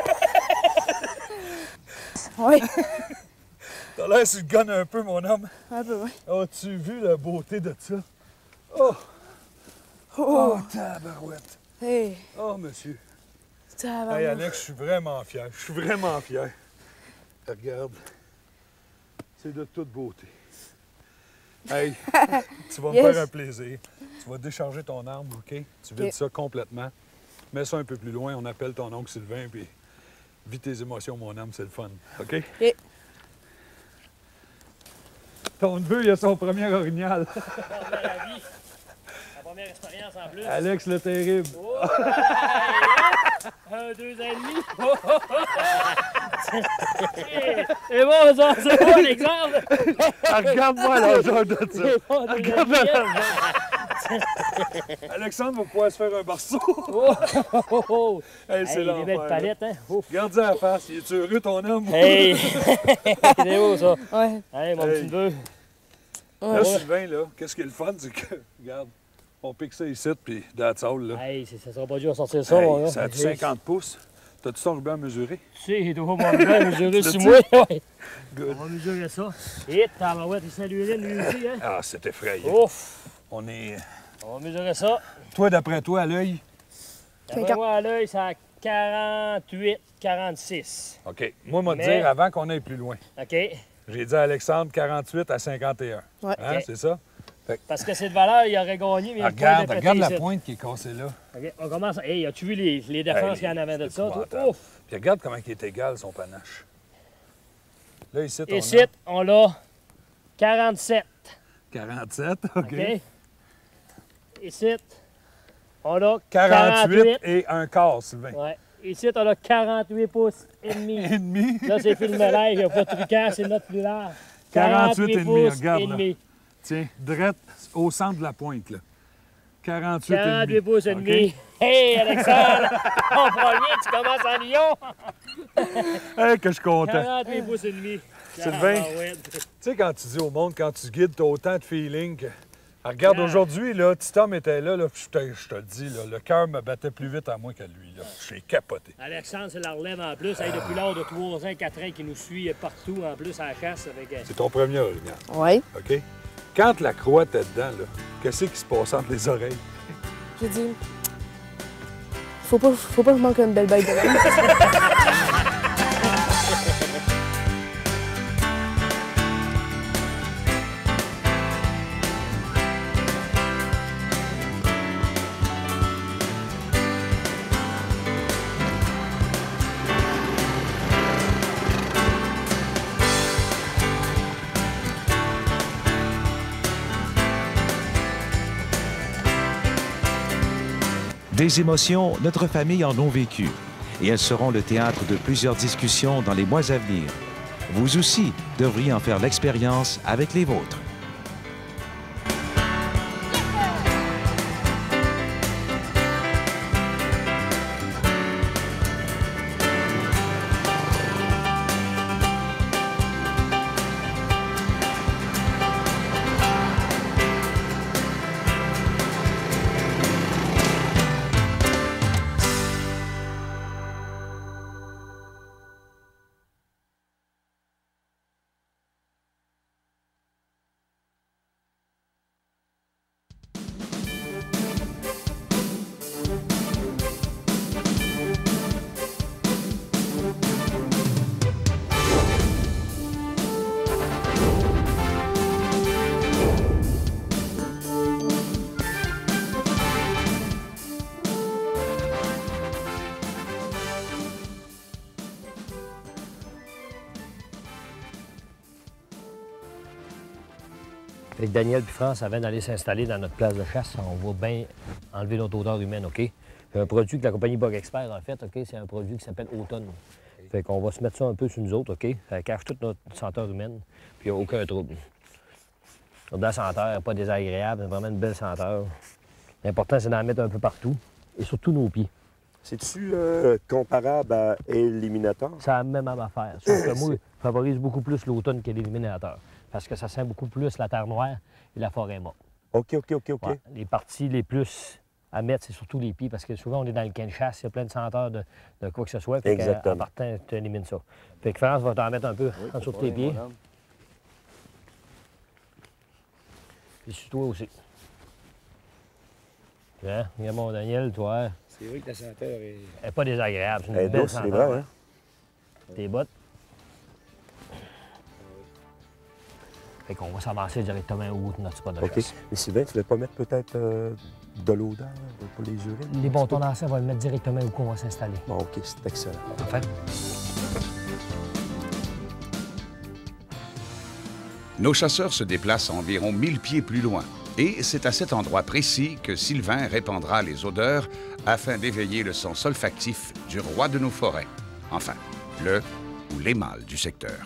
Oui. T'as l'air sur le gun un peu, mon homme. Un peu, oui. As-tu vu la beauté de ça? Oh! Oh! Oh, tabarouette! Hey! Oh, monsieur! Tabarouette. Hey, Alex, je suis vraiment fier. Je suis vraiment fier. Regarde. C'est de toute beauté. Hey, tu vas me Yes. faire un plaisir. Tu vas décharger ton arme, OK? Tu vides OK. ça complètement. Mets ça un peu plus loin. On appelle ton oncle Sylvain, puis vis tes émotions, mon âme, c'est le fun. OK? OK. Ton neveu, il a son premier orignal. La vie. La première expérience en plus. Alex le terrible. Oh! Un, 2 ans et demi. Et bon, ça, c'est bon, l'exemple. Regarde-moi la genre de ça. Regarde-moi la Alexandre va pouvoir se faire un barceau. Hey, c'est Hey, des belles l'enfer. palettes, hein? Ouf. Regarde-y à la face. Il est heureux, ton homme? Hey! C'est beau, ça. Ouais. Hey, mon petit neveu. Là, Sylvain, là, qu'est-ce qui est le fun, c'est que, regarde, on pique ça ici, puis that's all, là. Hey, ça sera pas dur à sortir ça, Hey, mon gars. ça a-tu 50 pouces? T'as-tu ton ruban mesuré? Tu sais, il doit mon ruban mesurer sur L'as-tu? moi. Ouais. Good. On va mesurer ça. Et tabarouette, il s'est l'urine, lui aussi, hein? Ah, c'est effrayant. Ouf! On est... On va mesurer ça. Toi, d'après toi, à l'œil? D'après moi, à l'œil, c'est à 48, 46. OK. Moi, je vais te Mais- dire, avant qu'on aille plus loin, OK? j'ai dit à Alexandre 48 à 51. Ouais. Hein, OK. c'est ça? Parce que cette valeur, il aurait gagné, mais il y a le point Regarde, de regarde péter la ici. pointe qui est cassée là. OK, on commence. Hey, as-tu vu les défenses Hey, qu'il y en avait de c'est ça? toi? épouvantable. Ouf! Puis regarde comment il est égal, son panache. Là, ici, on Ici, on l'a 47. a 47, OK. OK? Ici, on a 48 et un quart, Sylvain. Ouais. Ici, on a 48 pouces et demi. Et demi. Là, c'est filmé live, il n'y a pas de trucage, c'est notre plus large. 48 et demi, pouces regarde et là. demi. Tiens, drette au centre de la pointe, là. 48 et 48 demi. pouces et OK? demi. Hey, Alexandre! On premier, tu commences en Lyon! Hey, que je suis content. 48 pouces et demi. Sylvain, Ah, ouais. tu sais, quand tu dis au monde, quand tu guides, t'as autant de feeling que... Ah, regarde, Yeah. aujourd'hui, là, Titom était là, puis je te le dis, là, le cœur me battait plus vite à moi qu'à lui, là. J'ai capoté. Alexandre, c'est la relève en plus. Hey, depuis l'âge de 3 ans, 4 ans, qui nous suit partout en plus à la chasse. Avec, C'est ton premier orignal, Ouais. OK? Quand la croix était dedans, là, qu'est-ce qui se passe entre les oreilles? J'ai dit, faut pas que je manque une belle bête de même. Des émotions, notre famille en ont vécu, et elles seront le théâtre de plusieurs discussions dans les mois à venir. Vous aussi devriez en faire l'expérience avec les vôtres. Avec Daniel puis France, ça vient d'aller s'installer dans notre place de chasse. On va bien enlever notre odeur humaine, OK? C'est un produit que la compagnie Bug Expert a fait, OK? C'est un produit qui s'appelle Automne. Fait qu'on va se mettre ça un peu sur nous autres, OK? Ça cache toute notre senteur humaine, puis il n'y a aucun trouble. De la senteur, pas désagréable, c'est vraiment une belle senteur. L'important, c'est d'en mettre un peu partout, et surtout nos pieds. C'est-tu comparable à Eliminator? C'est la même affaire. Sauf que moi, je favorise beaucoup plus l'automne que l'éliminateur. Parce que ça sent beaucoup plus la terre noire et la forêt morte. OK. Ouais. Les parties les plus à mettre, c'est surtout les pieds, parce que souvent, on est dans le camp de chasse, il y a plein de senteurs de quoi que ce soit. Fait Exactement. en partant, tu élimines ça. Fait que France va t'en mettre un peu en dessous de tes pieds. Puis sur toi aussi. Hein? Regarde mon Daniel, toi. C'est vrai que la senteur est... Elle n'est pas désagréable, c'est une Elle est belle douce, c'est senteur. vrai, hein? Tes bottes. Fait qu'on va s'avancer directement au bout de notre spot de OK. chasse. Et Sylvain, tu ne veux pas mettre peut-être de l'odeur pour les urines? Les bâtons d'ancien, on va le mettre directement où on va s'installer. Bon, OK, c'est excellent. Enfin. Nos chasseurs se déplacent environ 1000 pieds plus loin. Et c'est à cet endroit précis que Sylvain répandra les odeurs afin d'éveiller le sens olfactif du roi de nos forêts. Enfin, le ou les mâles du secteur.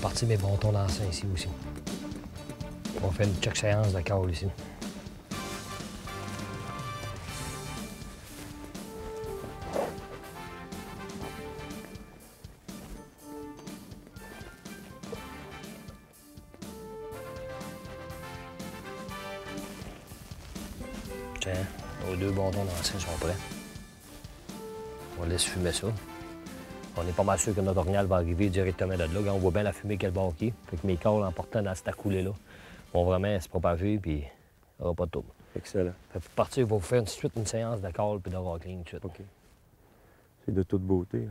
partir mes bâtons d'ancien ici aussi. On fait une check séance de câble ici. Tiens, nos 2 bâtons d'ancien sont prêts. On laisse fumer ça. On est pas mal sûr que notre orignal va arriver directement de là. Quand on voit bien la fumée qu'elle va qui. Fait que mes câbles en portant dans cette coulée-là vont vraiment se propager, puis il n'y aura pas de trouble. Excellent. Fait que pour partir, il va vous faire tout de suite une séance de câble puis de rockling tout de suite. OK. C'est de toute beauté. Hein.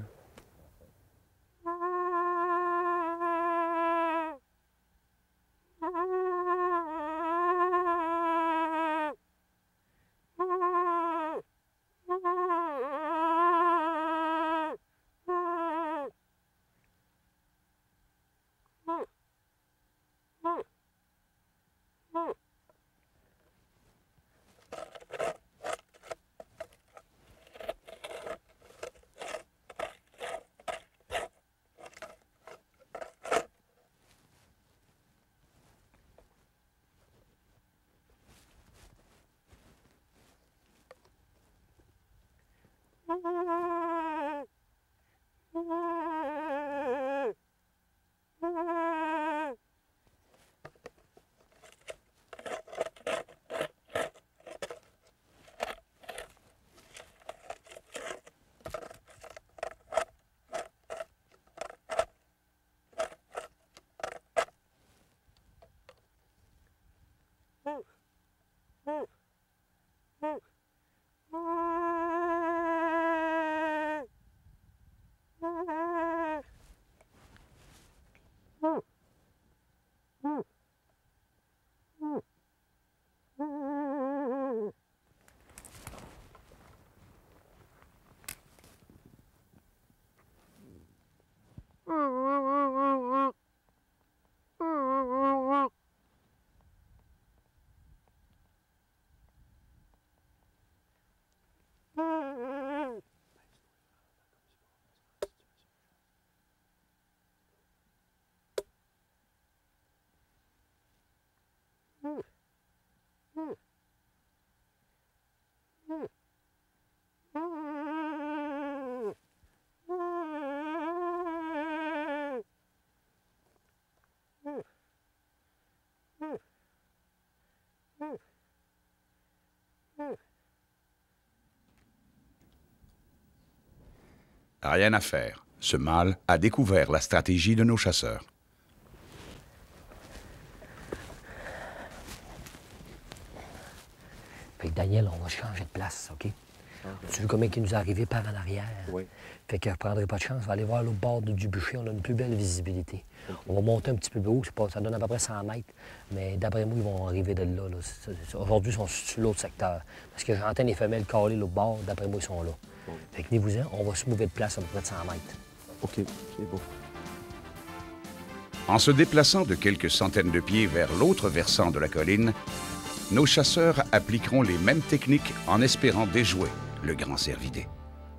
Rien à faire. Ce mâle a découvert la stratégie de nos chasseurs. Fait que Daniel, on va changer de place, OK? Tu veux comment il nous est arrivé par en arrière? Oui. Fait que je prendrai pas de chance. On va aller voir l'autre bord du bûcher. On a une plus belle visibilité. On va monter un petit peu plus haut. Ça donne à peu près 100 mètres. Mais d'après moi, ils vont arriver de là. Aujourd'hui, ils sont sur l'autre secteur. Parce que j'entends les femelles caler l'autre bord. D'après moi, ils sont là. Fait que tenez-vous-en. On va se mouver de place à peu près de 100 mètres. OK, c'est beau. En se déplaçant de quelques centaines de pieds vers l'autre versant de la colline, nos chasseurs appliqueront les mêmes techniques en espérant déjouer le grand cervidé.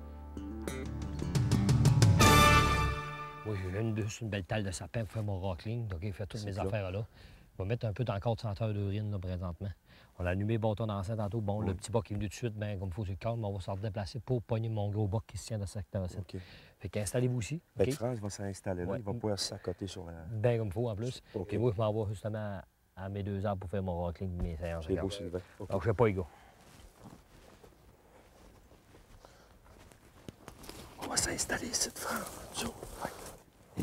Moi, j'ai une belle talle de sapin pour faire mon rockling. Donc, il fait toutes mes affaires là. Je vais mettre un peu encore de senteur d'urine là, présentement. On a allumé le bâton d'enceinte tantôt. Bon, le petit boc qui est venu tout de suite, bien, comme il faut sur le calme, on va se redéplacer pour pogner mon gros boc qui se tient dans ce secteur-ci. OK. Fait qu'installez-vous ici. Okay. France va s'installer là. Il va pouvoir s'accoter sur la... Bien comme il faut en plus. Okay. Et moi, je m'en vais justement à mes 2 arbres pour faire mon rockling, mes séances. C'est beau, Sylvain. Okay. Alors, je ne fais pas les gars. On va s'installer ici de France. Ouais.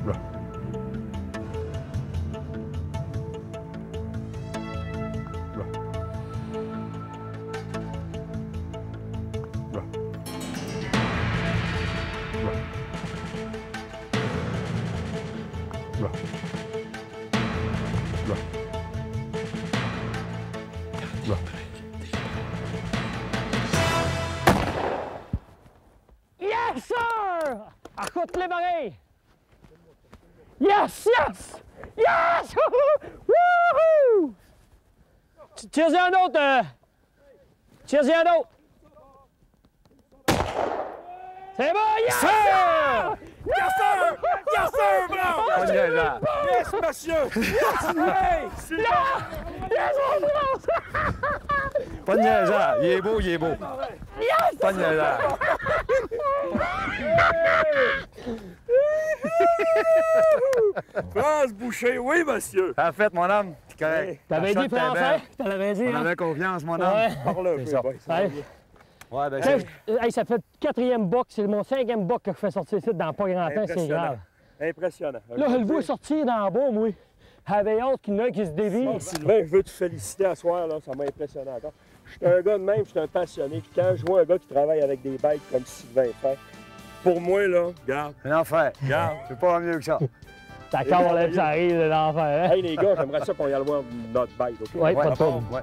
Yes, sir! Écoute-les pareil! Yes, yes! Yes! Wouhou! Tire-y un autre! Tire-y un autre! C'est bon! Yes, sir! Yes, sir! Yes, sir, bro! Yes, monsieur! Yes, hey! Yes, on France! Pas de niaisage. Il est beau, il est beau. Yes! Pas de niaisage. France Boucher, oui, monsieur! En fait, mon homme, c'est correct. T'avais dit Français, français? Tu l'avais dit, On hein? avait confiance, mon homme. Ouais. Parle un peu, ça. ouais, Ouais. Ouais, ben Hey, hey, ça fait le 4e box, c'est mon 5e box que je fais sortir ici dans pas grand temps, c'est Impressionnant. grave. Impressionnant. Là, je le vois sortir dans le bas, moi. J'avais hâte qu'il y en ait qui se dévie. Sylvain, je veux te féliciter à soir, là, ça m'a impressionné encore. Je suis un gars de même, je suis un passionné. Puis quand je vois un gars qui travaille avec des bêtes comme Sylvain fait, pour moi, là, regarde. un enfer. Regarde. C'est pas mieux que ça. D'accord, là, ça arrive de l'enfer, hein? Hey, les gars, j'aimerais ça qu'on y aille voir notre bête, OK? Ouais, pas de problème. Ouais.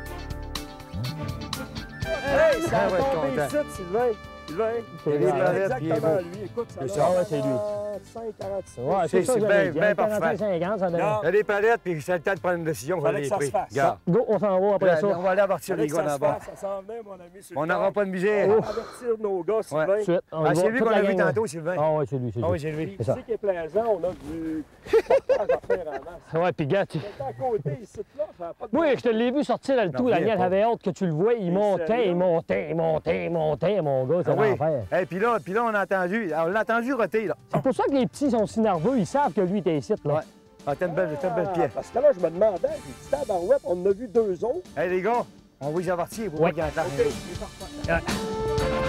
Hey, ça a Ouais, tombé content. ici, Sylvain. Sylvain, C'est c'est lui, exactement lui. Écoute, ça C'est a ça. Ouais, c'est lui. 5,46. Ouais, C'est ça que bien, j'avais dit. bien parfait. 45-50, ça donne. Regarde. Il y a des palettes, puis c'est le temps de prendre une décision. Fallait les que ça prix. se fasse. Regarde. Go, on s'en va après Là, ça. on va aller avertir Fallait les que gars ça se là-bas. fasse, ça s'en venait, mon ami. sur le On n'aura corps. pas de misère. On va avertir nos gars, Sylvain. Tout de suite, on Ah, y c'est va, lui toute qu'on la a vu gang, là. tantôt, Sylvain. Ah ouais, c'est lui, c'est Ah lui. oui, c'est lui. C'est Tu ça. sais qui est plaisant, on a du partage à faire en masse. Ouais, puis gars, tu... T'es à côté, ici, là, ça n'a pas de... Oui, je te l'ai vu sortir dans le tout, reviens Daniel. pas. J'avais hâte que tu le vois. Il montait, sérieux? il montait, il montait, il montait, mon gars, c'est Ah oui. l'enfer. Et puis là, on a entendu. On l'a entendu roter, là. C'est pour ça que les petits sont si nerveux. Ils savent que lui, t'es ici, là. Ouais. Ah, t'as une belle pièce. Parce que là, je me demandais, j'ai dit, tabarouette, on en a vu 2 autres. Hey, les gars, on va les avertir pour Ouais. pas qu'ils entendent. OK, c'est parfait.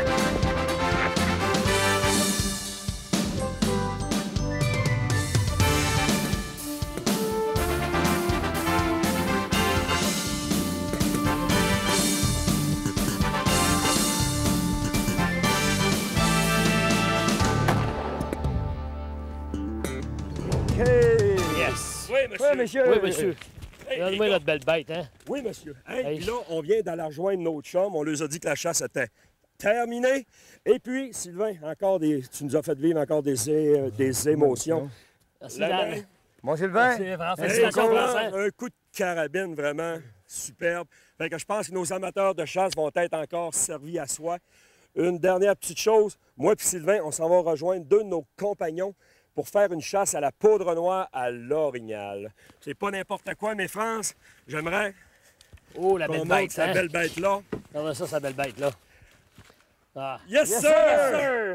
Yes. Oui, monsieur. Oui, monsieur. Oui, monsieur. Hey, les Donne-moi gars. notre belle bête, hein? Oui, monsieur. Hey, Hey. puis là, on vient d'aller rejoindre notre chum. On leur a dit que la chasse était terminée. Et puis, Sylvain, tu nous as fait vivre encore des émotions. Merci, La Dan. main. Bon, Sylvain. Merci, Hey, félicitations, comment? Vincent. Un coup de carabine vraiment superbe. Fait que je pense que nos amateurs de chasse vont être encore servis à soi. Une dernière petite chose, moi et Sylvain, on s'en va rejoindre 2 de nos compagnons pour faire une chasse à la poudre noire à l'orignal. C'est pas n'importe quoi, mais France, j'aimerais Oh, la qu'on belle monte bête, cette hein? belle bête-là. Regarde ça, sa belle bête, là. Ah. Yes, Yes, sir! sir!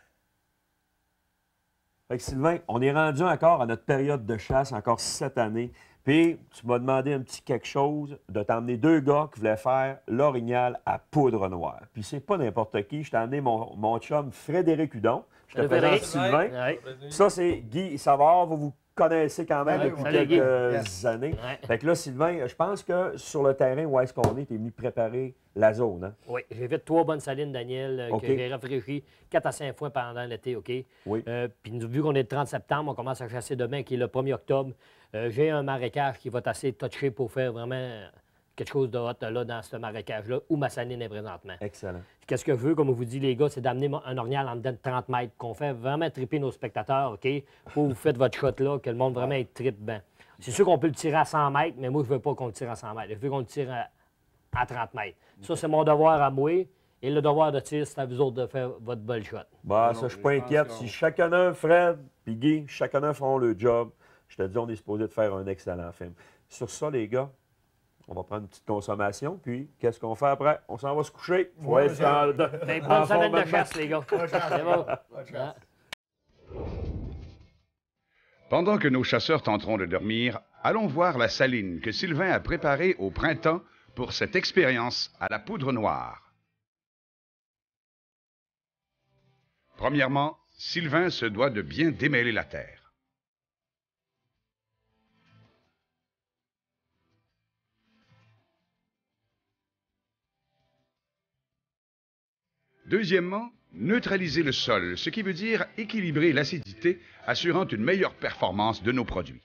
Fait que Sylvain, on est rendu encore à notre période de chasse, encore cette année. Puis, tu m'as demandé un petit quelque chose de t'emmener 2 gars qui voulaient faire l'orignal à poudre noire. Puis, c'est pas n'importe qui. Je t'ai emmené mon chum Frédéric Hudon. Je te Salut, présente Frédéric. Sylvain. Ouais. Ça, c'est Guy Savard. Vous vous connaissez quand même Ouais, depuis salut, Guy. quelques années. Ouais. Fait que là, Sylvain, je pense que sur le terrain où est-ce qu'on est, tu es venu préparer la zone. Hein? Oui, j'ai fait 3 bonnes salines, Daniel, OK. que j'ai rafraîchi 4 à 5 fois pendant l'été, OK? Oui. Puis vu qu'on est le 30 septembre, on commence à chasser demain, qui est le 1er octobre. J'ai un marécage qui va être assez touché pour faire vraiment quelque chose de hot là, dans ce marécage-là, où ma saline est présentement. Excellent. Qu'est-ce que je veux, comme vous dit, les gars, c'est d'amener un orignal en dedans de 30 mètres, qu'on fait vraiment triper nos spectateurs, OK? Pour vous faites votre shot là, que le monde vraiment est tripe bien. C'est sûr qu'on peut le tirer à 100 mètres, mais moi, je veux pas qu'on le tire à 100 mètres. Je veux qu'on le tire à 30 mètres. Ça, c'est mon devoir à moi. Et le devoir de tir, c'est à vous autres de faire votre belle shot. Bah, ça, je suis pas inquiète. Si chacun, Fred puis Guy, chacun feront le job, je te dis, on est supposé de faire un excellent film. Sur ça, les gars, on va prendre une petite consommation, puis qu'est-ce qu'on fait après? On s'en va se coucher. Ouais, Ouais, bonne semaine de chasse, les gars. C'est bon. Ah. Pendant que nos chasseurs tenteront de dormir, allons voir la saline que Sylvain a préparée au printemps pour cette expérience à la poudre noire. Premièrement, Sylvain se doit de bien démêler la terre. Deuxièmement, neutraliser le sol, ce qui veut dire équilibrer l'acidité, assurant une meilleure performance de nos produits.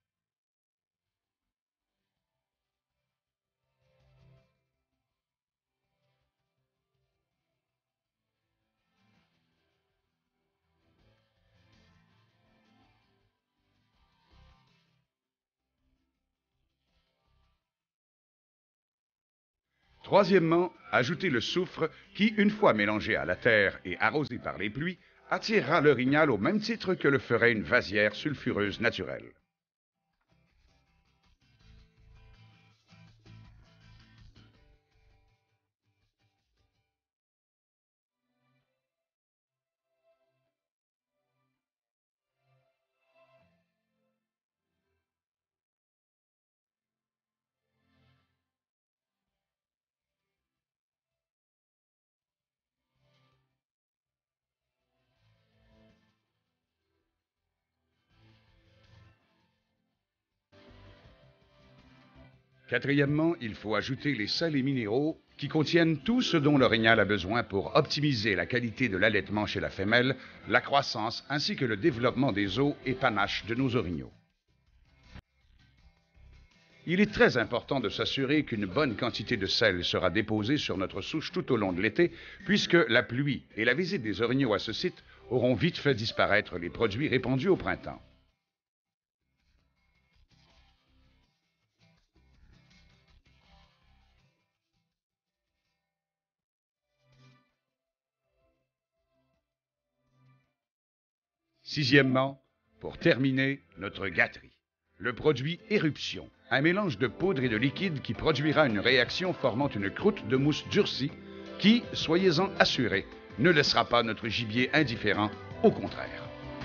Troisièmement, ajouter le soufre qui, une fois mélangé à la terre et arrosé par les pluies, attirera l'orignal au même titre que le ferait une vasière sulfureuse naturelle. Quatrièmement, il faut ajouter les sels et minéraux qui contiennent tout ce dont l'orignal a besoin pour optimiser la qualité de l'allaitement chez la femelle, la croissance ainsi que le développement des os et panaches de nos orignaux. Il est très important de s'assurer qu'une bonne quantité de sel sera déposée sur notre souche tout au long de l'été, puisque la pluie et la visite des orignaux à ce site auront vite fait disparaître les produits répandus au printemps. Sixièmement, pour terminer, notre gâterie. Le produit Éruption, un mélange de poudre et de liquide qui produira une réaction formant une croûte de mousse durcie qui, soyez-en assurés, ne laissera pas notre gibier indifférent, au contraire.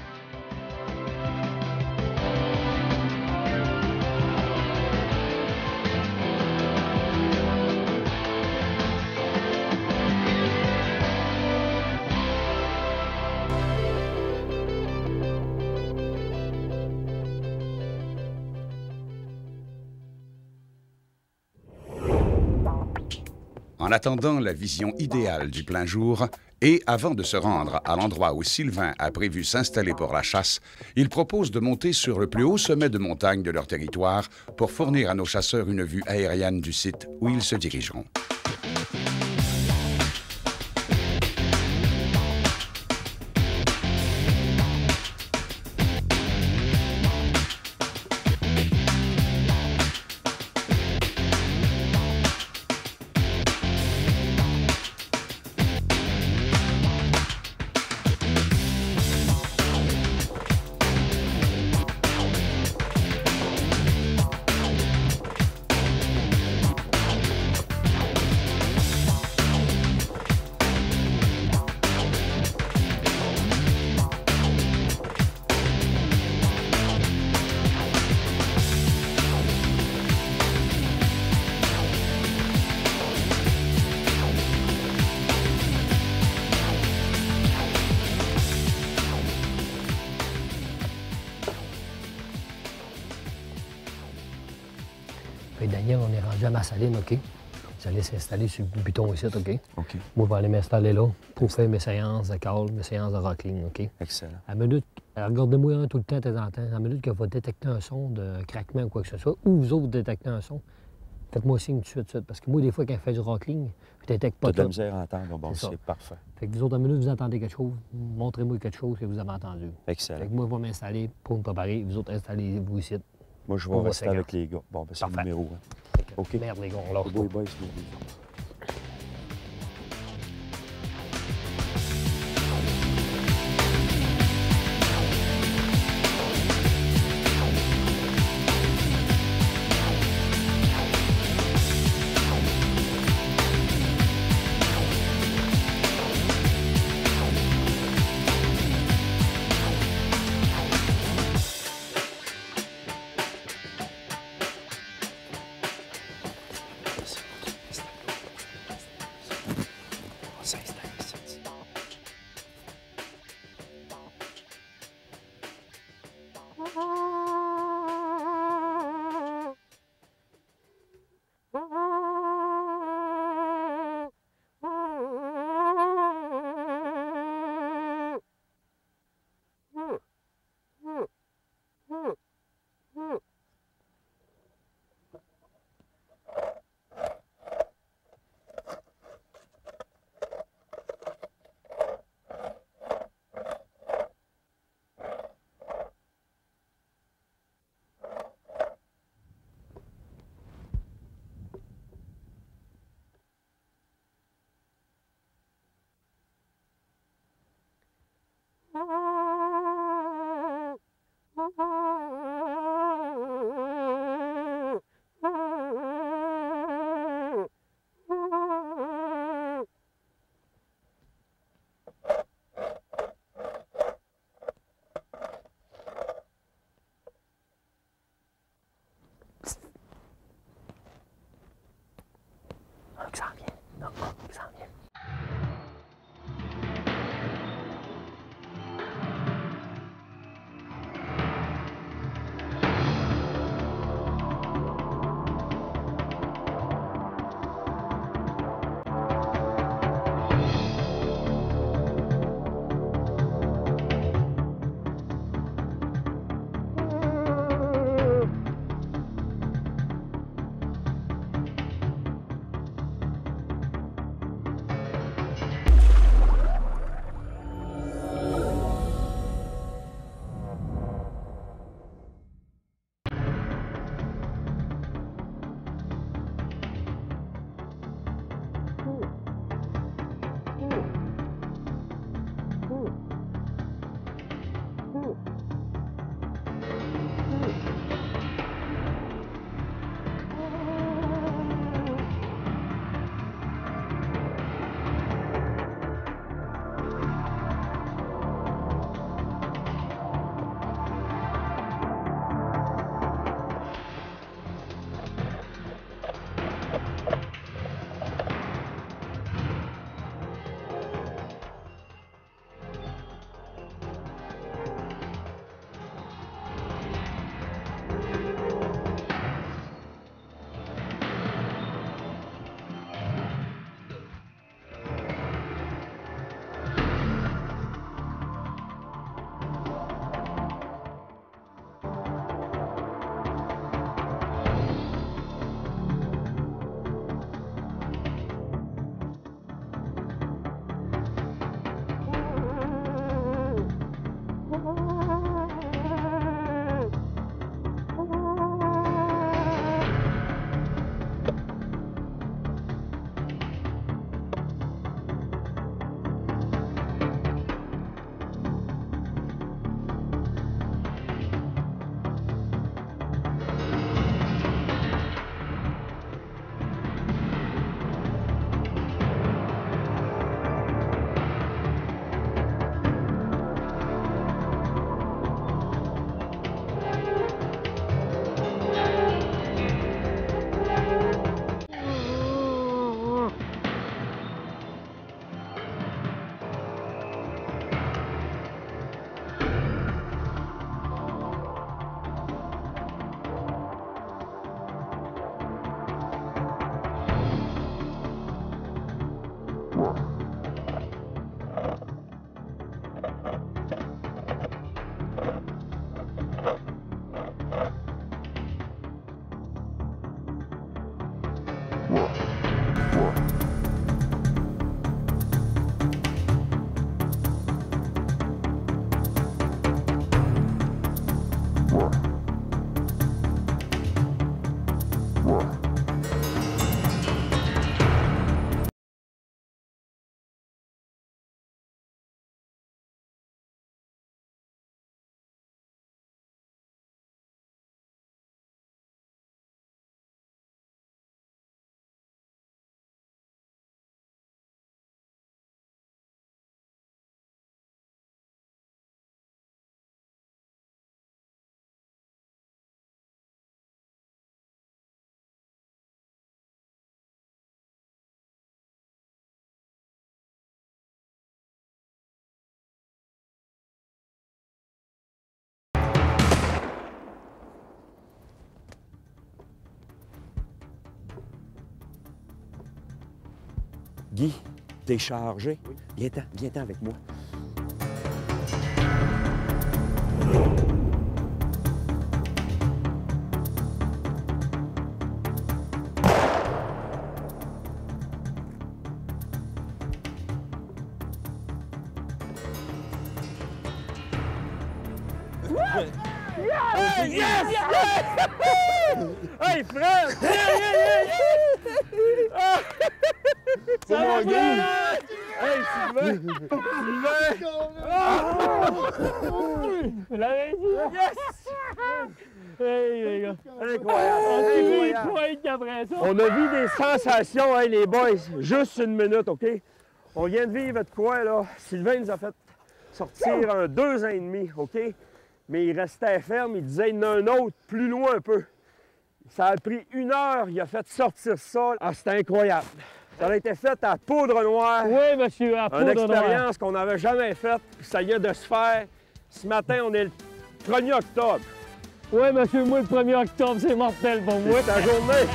En attendant la vision idéale du plein jour, et avant de se rendre à l'endroit où Sylvain a prévu s'installer pour la chasse, il propose de monter sur le plus haut sommet de montagne de leur territoire pour fournir à nos chasseurs une vue aérienne du site où ils se dirigeront. Daniel, on est rendu à ma saline, OK? Vous allez s'installer sur le buton ici, OK? OK. Moi, je vais aller m'installer là pour faire mes séances de call, mes séances de rockling, OK? Excellent. À la minute, regardez-moi tout le temps, de temps en temps. À la minute que va détecter un son de craquement ou quoi que ce soit, ou vous autres détectez un son, faites-moi signe tout de suite. Parce que moi, des fois, quand je fais du rockling, je détecte pas tout. T'as de la misère à entendre, bon, c'est parfait. Fait que vous autres, à la minute, vous entendez quelque chose, montrez-moi quelque chose que vous avez entendu. Excellent. Fait que moi, je vais m'installer pour me préparer. Vous autres, installez-vous ici. Moi, je vais rester avec les gars. Bon, ben, c'est le numéro 1. OK. Merde, les gars, on lâche pas. Guy, t'es chargé? Oui. Viens-t'en avec moi. Hey, yes! Yes! Hey, Fred! Ça va bien! Hey, Sylvain! Vous l'avez dit? Yes! Hey, les gars! Incroyable! On a vu des sensations, hey, les boys. Juste une minute, OK? On vient de vivre de quoi, là? Sylvain nous a fait sortir un 2 ans et demi, OK? Mais il restait ferme, il disait il y en a un autre plus loin un peu. Ça a pris 1 heure, il a fait sortir ça. Ah, c'était incroyable. Ça a été fait à poudre noire. Oui, monsieur, à poudre noire. Une expérience qu'on n'avait jamais faite, puis ça y est de se faire. Ce matin, on est le 1er octobre. Oui, monsieur, moi, le 1er octobre, c'est mortel pour moi. C'est ta journée.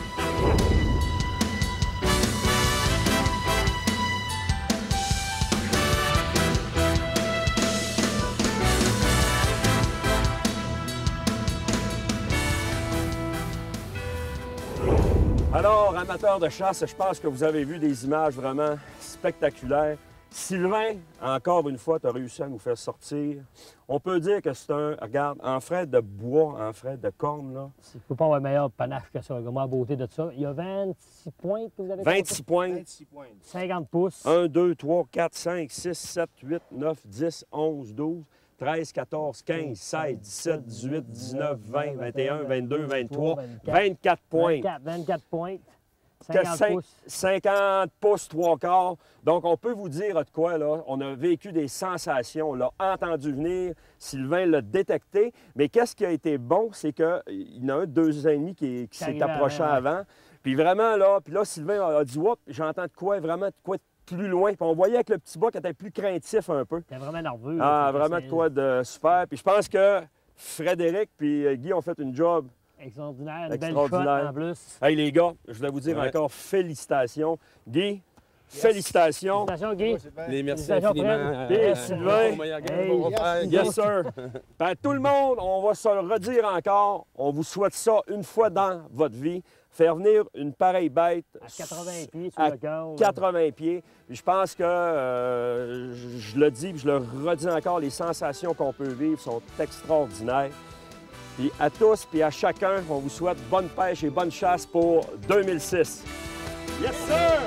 Alors, amateurs de chasse, je pense que vous avez vu des images vraiment spectaculaires. Sylvain, encore une fois, tu as réussi à nous faire sortir. On peut dire que c'est un, regarde, en frais de bois, en frais de corne, là. Tu ne peux pas avoir meilleur panache que ça, comment la beauté de ça. Il y a 26 pointes que vous avez 26 points. 50 pouces. 1, 2, 3, 4, 5, 6, 7, 8, 9, 10, 11, 12, 13, 14, 15, 16, 17, 18, 19, 20, 21, 22, 23, 24 points. 24 points. 50 pouces. 50 pouces, 3 quarts. Donc, on peut vous dire de quoi, là. On a vécu des sensations. On l'a entendu venir. Sylvain l'a détecté. Mais qu'est-ce qui a été bon, c'est qu'il y en a un 2 ans et demi qui s'est approché avant. Puis vraiment, là, Sylvain a dit, oups, j'entends de quoi, vraiment de quoi plus loin. Puis on voyait que le petit bas qui était plus craintif un peu. C'était vraiment nerveux. Ah, vraiment de quoi de super. Puis je pense que Frédéric puis Guy ont fait une job extraordinaire, une belle shot en plus. Hey les gars, je voulais vous dire encore félicitations. Guy, félicitations. Félicitations, Guy. Les merci infiniment. Et Sylvain. Yes, sir. Ben, tout le monde, on va se le redire encore. On vous souhaite ça une fois dans votre vie. Faire venir une pareille bête à 80 pieds sur à le corps. 80 pieds. Puis je pense que, je le dis, puis je le redis encore, les sensations qu'on peut vivre sont extraordinaires. Puis à tous, puis à chacun, on vous souhaite bonne pêche et bonne chasse pour 2006. Yes, sir!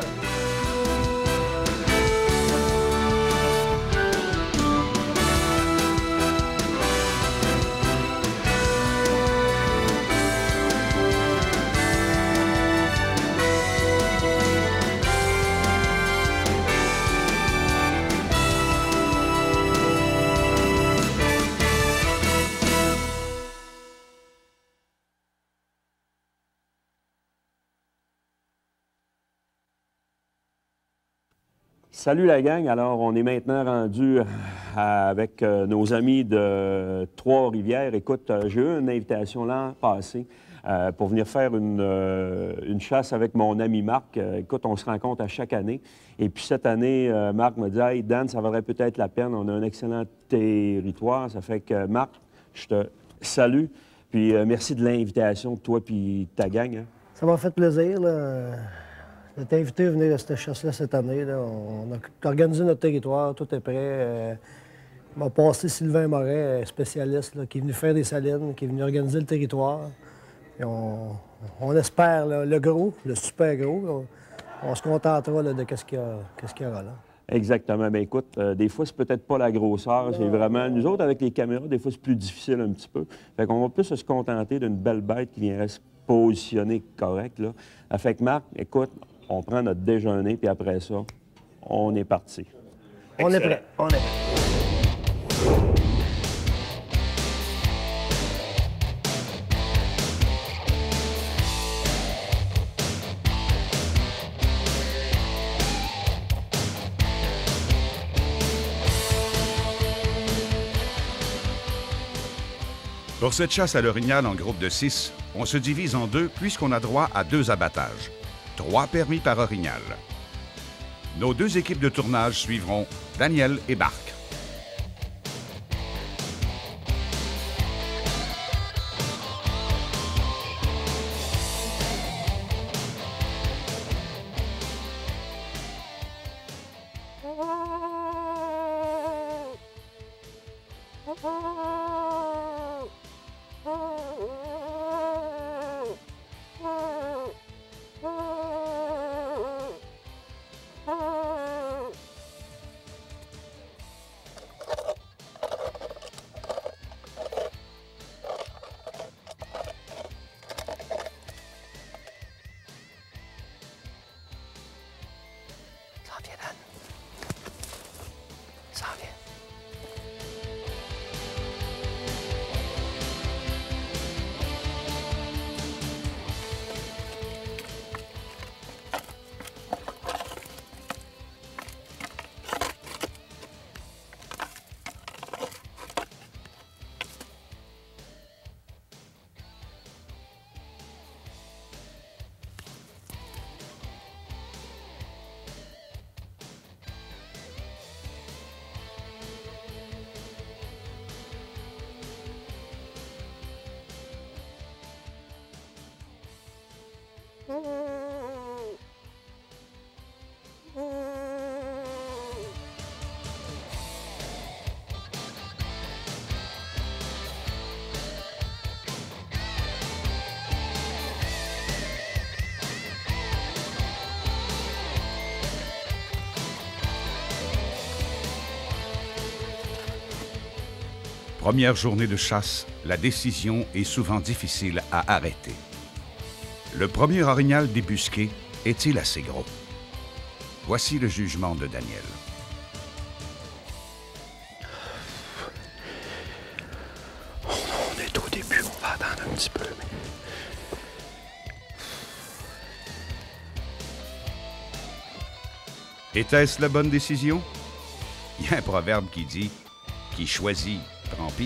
Salut la gang, alors on est maintenant rendu avec nos amis de Trois-Rivières. Écoute, j'ai eu une invitation l'an passé pour venir faire une chasse avec mon ami Marc. Écoute, on se rencontre à chaque année. Et puis cette année, Marc m'a dit « Hey Dan, ça vaudrait peut-être la peine, on a un excellent territoire. » Ça fait que Marc, je te salue. Puis merci de l'invitation de toi et ta gang. Hein. Ça m'a fait plaisir, là. De t'inviter à venir à cette chasse-là cette année. Là. On a organisé notre territoire, tout est prêt. On m'a passé Sylvain Moret, spécialiste, là, qui est venu faire des salines, qui est venu organiser le territoire. Et on espère là, le gros, le super gros. Là. On se contentera là, de qu'est-ce qu'il y aura là. Exactement. Bien, écoute, des fois, c'est peut-être pas la grosseur, c'est vraiment... Nous autres, avec les caméras, des fois, c'est plus difficile un petit peu. Fait qu'on va plus se contenter d'une belle bête qui viendrait se positionner correct, là. Fait que Marc, écoute, on prend notre déjeuner, puis après ça, on est parti. On est prêt. On est prêt. Pour cette chasse à l'orignal en groupe de 6, on se divise en deux puisqu'on a droit à 2 abattages. 3 permis par orignal. Nos 2 équipes de tournage suivront Daniel et Marc. Première journée de chasse, la décision est souvent difficile à arrêter. Le premier orignal débusqué est-il assez gros? Voici le jugement de Daniel. On est au début, on va attendre un petit peu. Était-ce la bonne décision? Il y a un proverbe qui dit « Qui choisit prend pire ».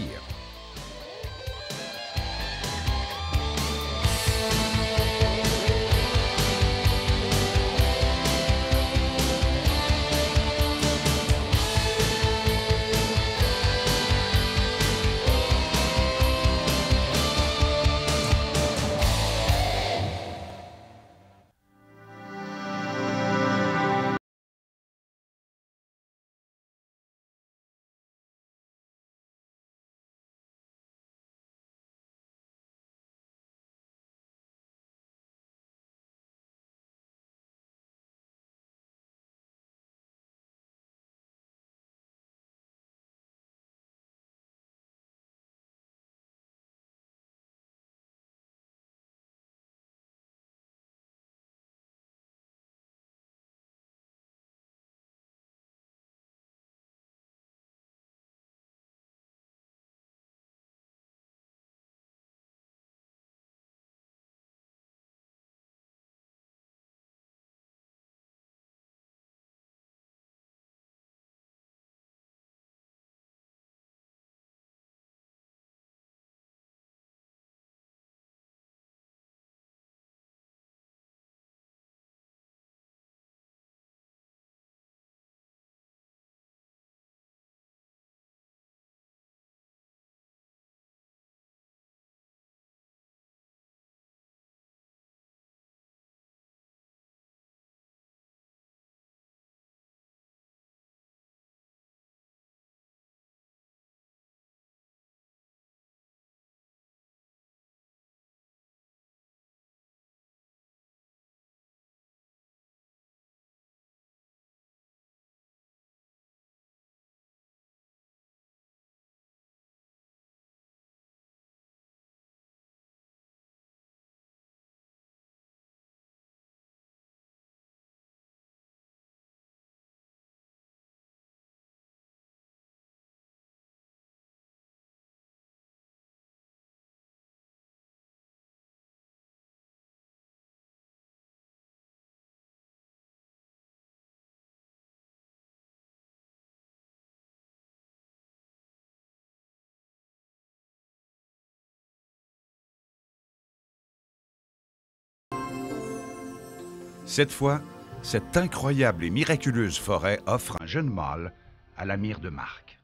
Cette fois, cette incroyable et miraculeuse forêt offre un jeune mâle à la mire de Marc.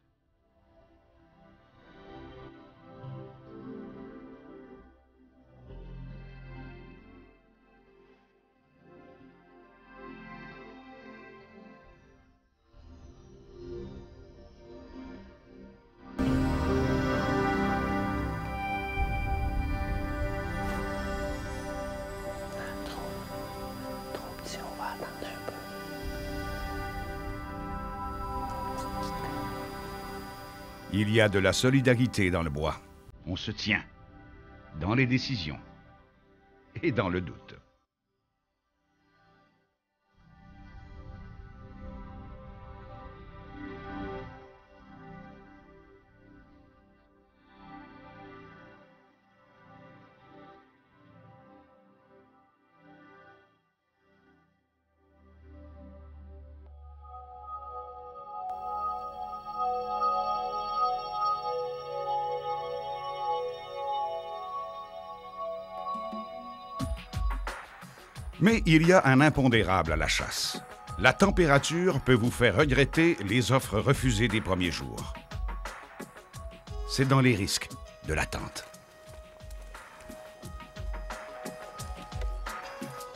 Il y a de la solidarité dans le bois. On se tient dans les décisions et dans le doute. Mais il y a un impondérable à la chasse. La température peut vous faire regretter les offres refusées des premiers jours. C'est dans les risques de l'attente.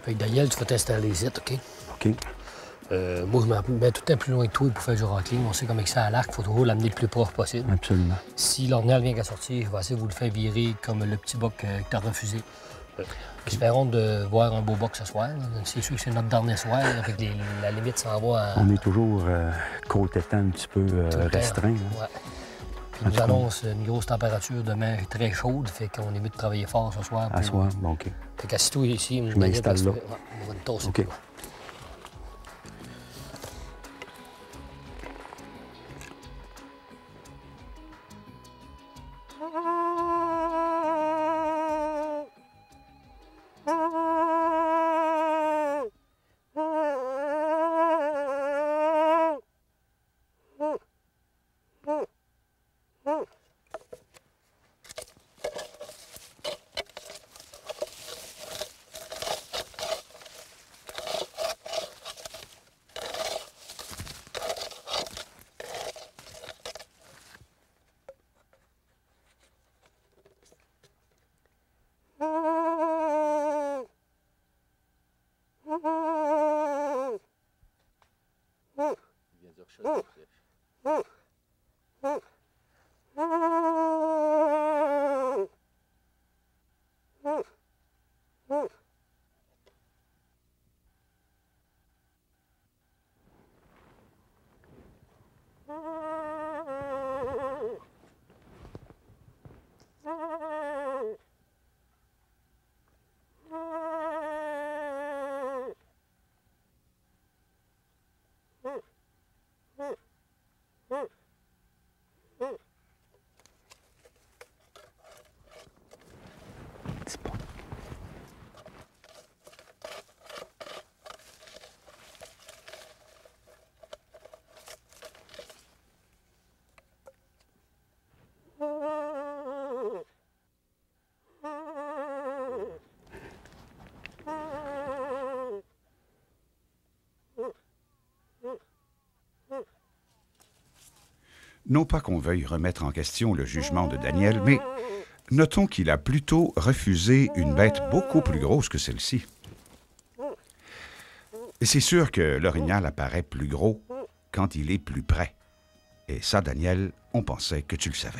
Fait que Daniel, tu vas t'installer ici, OK? OK. Moi, je me mets tout le temps plus loin que toi pour faire du rockling. On sait comment que ça à l'arc, il faut toujours l'amener le plus proche possible. Absolument. Si l'orignal vient qu'à sortir, je vais essayer de vous le faire virer comme le petit boc que tu as refusé. Espérons de voir un beau boc ce soir. C'est sûr que c'est notre dernier soir, avec la limite s'en va à... On est toujours côté temps un petit peu restreint. Ouais. Puis il nous annonce une grosse température demain très chaude, fait qu'on est mieux de travailler fort ce soir. À soir, bon, OK. Fait qu'assis-toi ici, je m'installe là. Ouais, on va te tasser. OK. Non pas qu'on veuille remettre en question le jugement de Daniel, mais notons qu'il a plutôt refusé une bête beaucoup plus grosse que celle-ci. Et c'est sûr que l'orignal apparaît plus gros quand il est plus près. Et ça, Daniel, on pensait que tu le savais.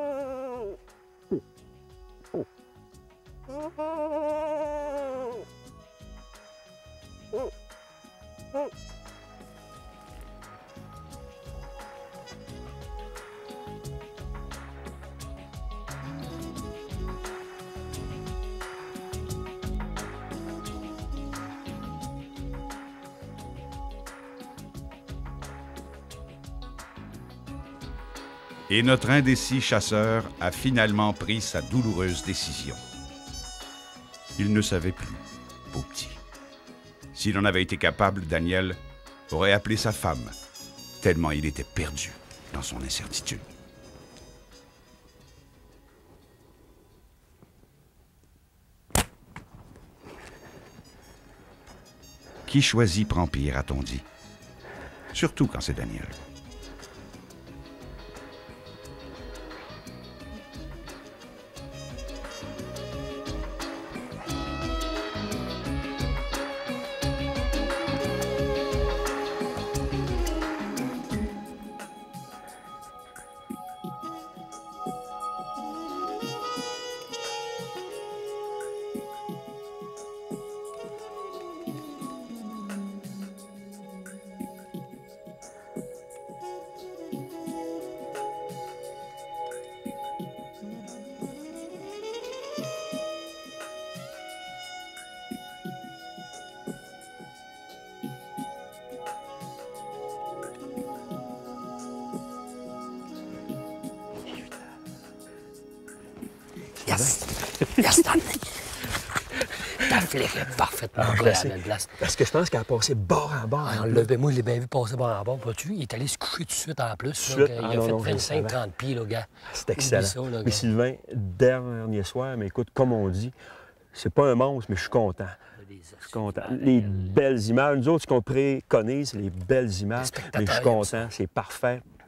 Et notre indécis chasseur a finalement pris sa douloureuse décision. Il ne savait plus, beau petit. S'il en avait été capable, Daniel aurait appelé sa femme, tellement il était perdu dans son incertitude. Qui choisit prend pire, a-t-on dit. Surtout quand c'est Daniel. Yes! Yes, Stanley! Ta flic est parfaitement collée à la même place. Parce que je pense qu'elle a passé bord en bord. Moi, je l'ai bien vu passer bord en bord. Vois-tu, il est allé se coucher tout de suite en plus. Il a fait 25-30 pieds, le gars. C'est excellent. Ça, là, mais Sylvain, dernier soir, mais écoute, comme on dit, c'est pas un monstre, mais je suis content. Je suis content. Les belles images. Nous autres, ce qu'on préconise, c'est les belles images. Mais je suis content. C'est parfait.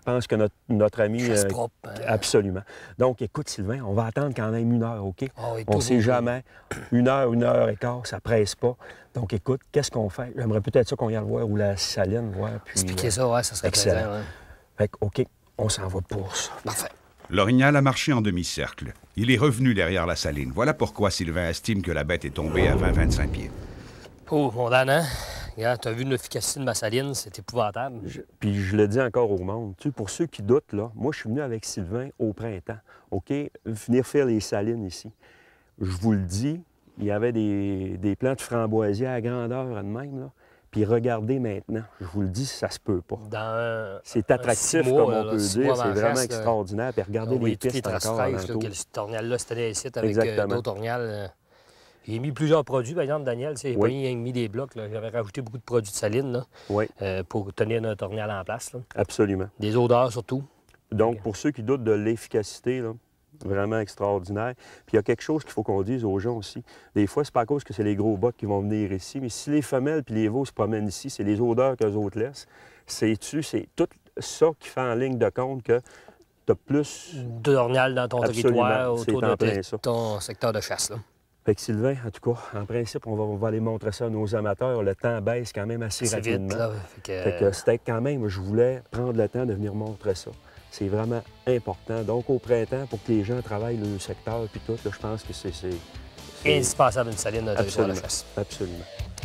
pense que notre ami... Chasse propre, hein. Absolument. Donc, écoute, Sylvain, on va attendre quand même 1 heure, OK? Ah oui, on ne sait jamais. 1 heure et quart, ça presse pas. Donc, écoute, qu'est-ce qu'on fait? J'aimerais peut-être ça qu'on y aille voir ou la saline, voir. Puis, expliquer ça, ouais, ça serait excellent. plaisir. Ouais. Fait que, OK, on s'en va pour ça. Parfait. L'orignal a marché en demi-cercle. Il est revenu derrière la saline. Voilà pourquoi Sylvain estime que la bête est tombée à 20-25 pieds. Oh, mon Dan, hein? Regarde, t'as vu l'efficacité de ma saline, c'est épouvantable. Puis je le dis encore au monde, tu sais, pour ceux qui doutent, là, moi, je suis venu avec Sylvain au printemps, OK? Venir faire les salines ici. Je vous le dis, il y avait des plants de framboisier à grandeur de même, là. Puis regardez maintenant, je vous le dis, ça se peut pas. C'est attractif, comme on peut dire, c'est vraiment extraordinaire. Puis regardez les pistes encore alentour. Cet ornial-là, c'était des sites avec d'autres ornials. J'ai mis plusieurs produits, par exemple, Daniel, c'est pas mis des blocs. J'avais rajouté beaucoup de produits de saline là, pour tenir notre ornial en place. Là. Absolument. Des odeurs surtout. Donc, pour ceux qui doutent de l'efficacité, là, vraiment extraordinaire. Puis il y a quelque chose qu'il faut qu'on dise aux gens aussi. Des fois, c'est pas à cause que c'est les gros bocs qui vont venir ici, mais si les femelles puis les veaux se promènent ici, c'est les odeurs qu'eux autres laissent. C'est tout ça qui fait en ligne de compte que tu as plus... d'ornial dans ton territoire autour de ton secteur de chasse. Là. Fait que Sylvain, en tout cas, en principe, on va aller montrer ça à nos amateurs. Le temps baisse quand même assez rapidement. Vite, là. Fait que c'était quand même, je voulais prendre le temps de venir montrer ça. C'est vraiment important. Donc, au printemps, pour que les gens travaillent le secteur puis tout, là, je pense que c'est indispensable une saline de territoire de chasse. Absolument.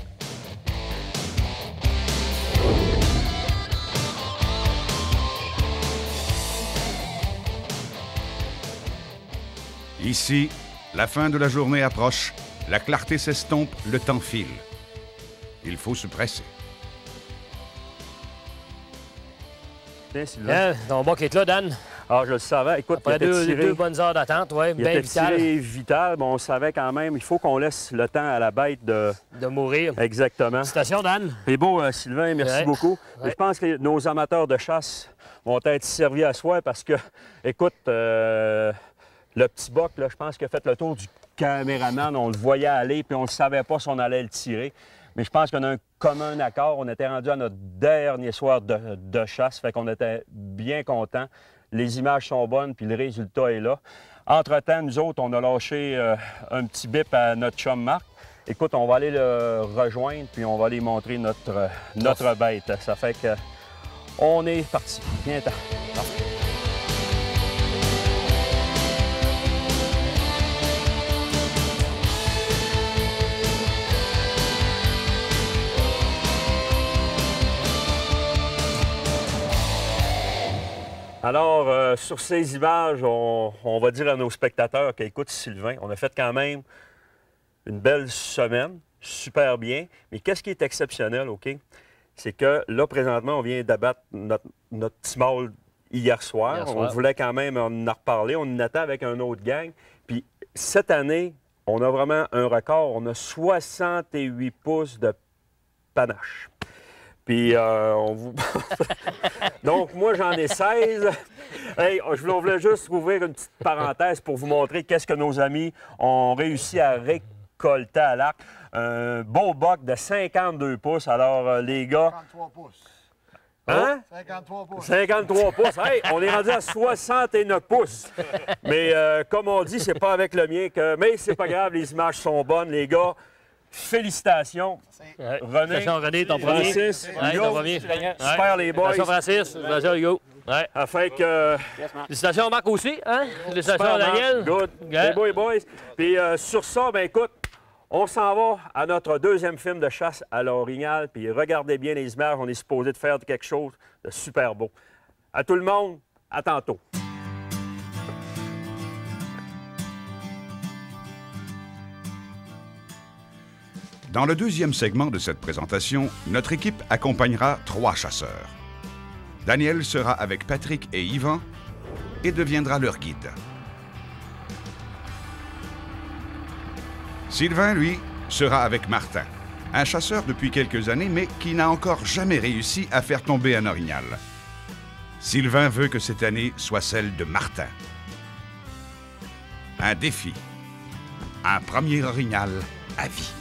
Ici, la fin de la journée approche, la clarté s'estompe, le temps file. Il faut se presser. Ton boc est là, Dan. Ah, je le savais. Écoute, après deux bonnes heures d'attente, oui, bien vital. Vital, mais on savait quand même, il faut qu'on laisse le temps à la bête de mourir. Exactement. Félicitations, Dan. C'est beau, Sylvain, merci beaucoup. Ouais. Je pense que nos amateurs de chasse vont être servis à soi parce que, écoute, le petit boc, là, je pense qu'il a fait le tour du caméraman. On le voyait aller, puis on ne savait pas si on allait le tirer. Mais je pense qu'on a un commun accord. On était rendu à notre dernier soir de chasse, fait qu'on était bien contents. Les images sont bonnes, puis le résultat est là. Entre-temps, nous autres, on a lâché un petit bip à notre chum Marc. Écoute, on va aller le rejoindre, puis on va aller montrer notre bête. Ça fait que on est parti. Viens-t'en. Alors, sur ces images, on va dire à nos spectateurs qu'écoute, Sylvain, on a fait quand même une belle semaine, super bien. Mais qu'est-ce qui est exceptionnel, OK? C'est que là, présentement, on vient d'abattre notre petit mâle hier soir. On voulait quand même en reparler. On en attend avec un autre gang. Puis cette année, on a vraiment un record. On a 68 pouces de panache. Puis, on vous... Donc, moi, j'en ai 16. Hey, je voulais juste ouvrir une petite parenthèse pour vous montrer qu'est-ce que nos amis ont réussi à récolter à l'arc. Un beau boc de 52 pouces. Alors, les gars... 53 pouces. Hein? 53 pouces. 53 pouces. Hey, on est rendu à 69 pouces. Mais, comme on dit, c'est pas avec le mien que... Mais c'est pas grave, les images sont bonnes, les gars. Félicitations. Ouais. René, ton premier. Francis, ton premier. Super les boys. Félicitations Francis, félicitations Hugo. Ouais. Afin que... Félicitations Marc aussi, hein? Félicitations Super, Daniel. Good. C'est beau les boys. Puis sur ça, ben écoute, on s'en va à notre deuxième film de chasse à l'Orignal. Puis regardez bien les images, on est supposé de faire quelque chose de super beau. À tout le monde, à tantôt. Dans le deuxième segment de cette présentation, notre équipe accompagnera 3 chasseurs. Daniel sera avec Patrick et Yvan et deviendra leur guide. Sylvain, lui, sera avec Martin, un chasseur depuis quelques années, mais qui n'a encore jamais réussi à faire tomber un orignal. Sylvain veut que cette année soit celle de Martin. Un défi. Un premier orignal à vie.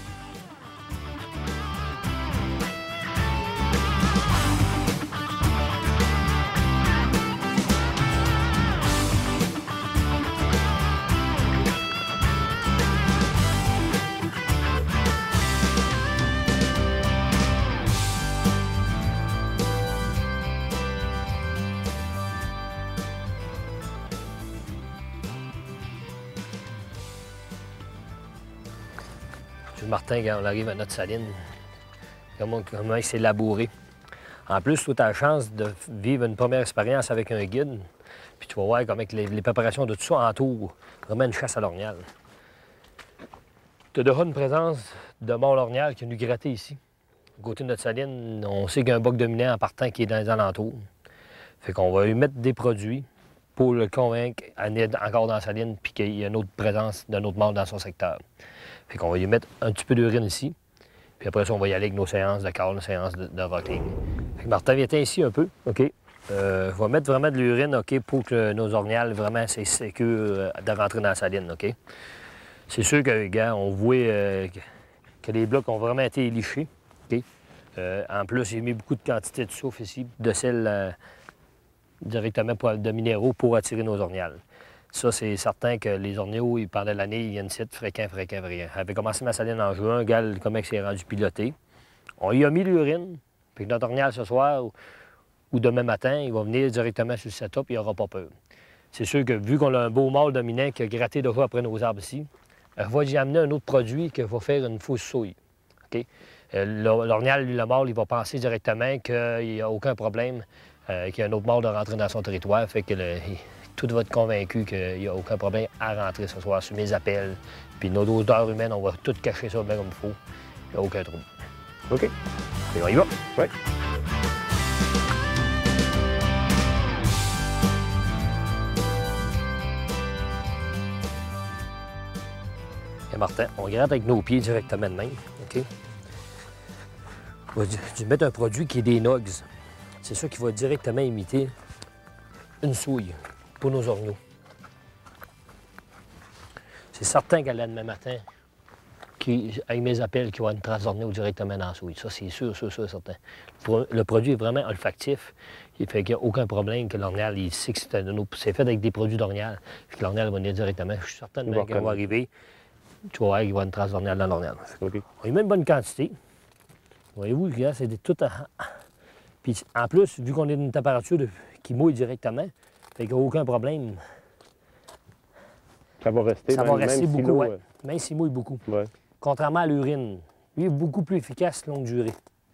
Puis Martin, quand on arrive à notre saline, comment c'est labouré. En plus, tu as la chance de vivre une première expérience avec un guide, puis tu vas voir comment les préparations de tout ça entourent vraiment une chasse à l'orignal. Tu as déjà une présence de mort-l'orignal qui est venu gratter ici. À côté de notre saline, on sait qu'il y a un boc dominant en partant qui est dans les alentours. Fait qu'on va lui mettre des produits pour le convaincre à venir encore dans la saline puis qu'il y a une autre présence d'un autre mort dans son secteur. Fait qu'on va lui mettre un petit peu d'urine ici. Puis après ça, on va y aller avec nos séances de call, nos séances de rockling. Fait que Martin, viens ici un peu, OK? Je vais mettre vraiment de l'urine, OK, pour que nos orignales, vraiment, c'est sécure de rentrer dans la saline, OK? C'est sûr que, gars, on voit que les blocs ont vraiment été lichés, OK? En plus, j'ai mis beaucoup de quantité de soufre ici, de sel directement de minéraux pour attirer nos orignales. Ça, c'est certain que les orignaux, pendant l'année, ils viennent ici fréquents. J'avais commencé ma saline en juin, regarde comment il s'est rendu piloté. On y a mis l'urine, puis notre orignal ce soir ou demain matin, il va venir directement sur le setup, il n'aura pas peur. C'est sûr que vu qu'on a un beau mâle dominant qui a gratté de fois après nos arbres ici, je vais y amener un autre produit qui va faire une fausse souille. OK? L'orignal, lui, le mâle, il va penser directement qu'il n'y a aucun problème, qu'il y a un autre mâle de rentrer dans son territoire, fait que tout va être convaincu qu'il n'y a aucun problème à rentrer ce soir sur mes appels. Puis nos odeurs humaines, on va tout cacher ça bien comme il faut. Il n'y a aucun trouble. OK? Et on y va. Oui. Et Martin, on gratte avec nos pieds directement de même. OK? On va mettre un produit qui est des nogs. C'est ça qui va directement imiter une souille pour nos orignaux. C'est certain qu'à demain matin, avec mes appels, qu'il va y avoir une trace d'orignaux directement dans la souille. Ça, c'est sûr, certain. Le produit est vraiment olfactif. Il fait qu'il n'y a aucun problème que l'orignal, il sait que c'est fait avec des produits d'orignal. Que l'orignal va venir directement. Je suis certain que quand on va arriver, tu vas voir qu'il va y avoir une trace d'orignal dans l'orignal. Okay. On y met une bonne quantité. Voyez-vous, c'est tout à... Puis en plus, vu qu'on est d'une température qui mouille directement, fait qu'il n'y a aucun problème. Ça va rester, même beaucoup, ouais. Même s'il mouille beaucoup. Ouais. Contrairement à l'urine. Lui, il est beaucoup plus efficace longue durée.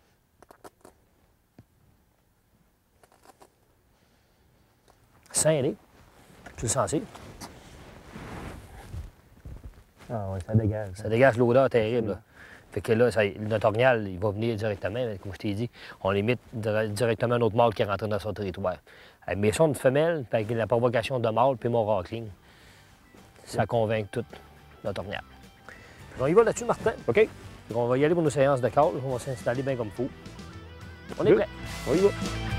Scellé. Tu le sens? Ah oui, ça dégage. Ça dégage l'odeur terrible. Là. Fait que là, notre orignal, il va venir directement, comme je t'ai dit, on limite directement un autre mâle qui est rentré dans son territoire. Avec mes sons de femelle, puis avec la provocation de mâle, puis mon rockling, ça convainc tout notre orignal. On y va là-dessus, Martin. OK. On va y aller pour nos séances de call. On va s'installer bien comme il faut. On est prêt. On y va.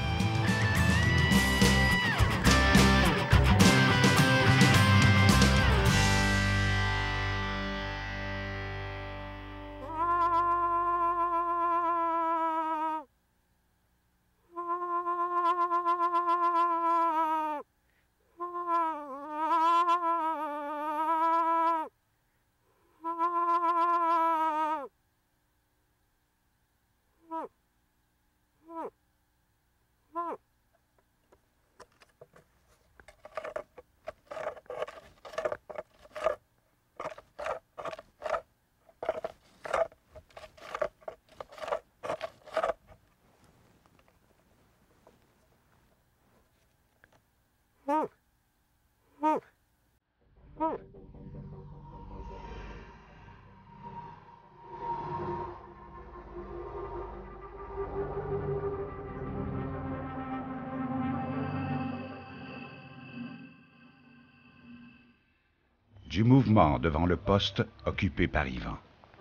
Du mouvement devant le poste occupé par Yvan.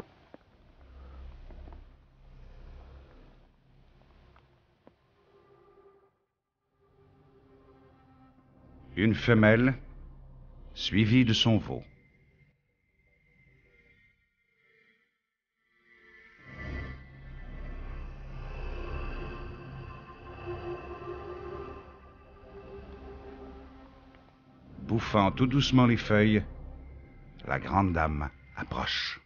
Une femelle suivie de son veau. Bouffant tout doucement les feuilles, la grande dame approche.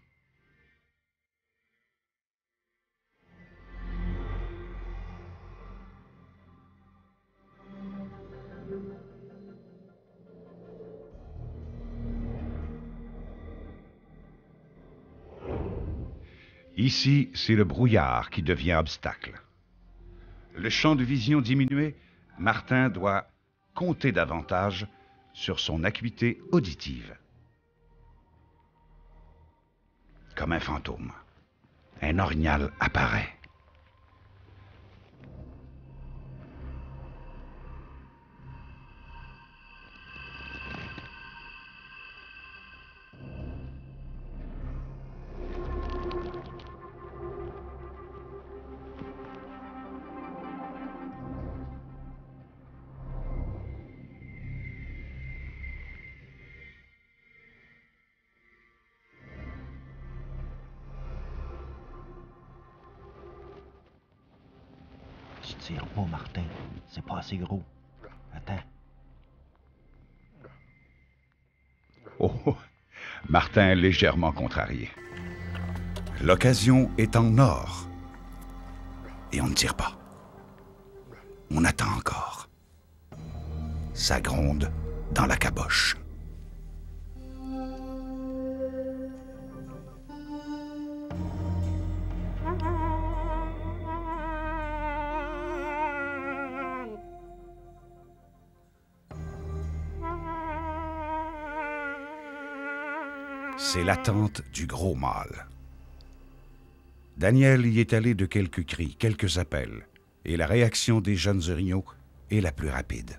Ici, c'est le brouillard qui devient obstacle. Le champ de vision diminué, Martin doit compter davantage sur son acuité auditive. Comme un fantôme, un orignal apparaît. Tu tires pas, Martin. C'est pas assez gros. Attends. Oh, Martin légèrement contrarié. L'occasion est en or. Et on ne tire pas. On attend encore. Ça gronde dans la caboche. C'est l'attente du gros mâle. Daniel y est allé de quelques cris, quelques appels, et la réaction des jeunes orignaux est la plus rapide.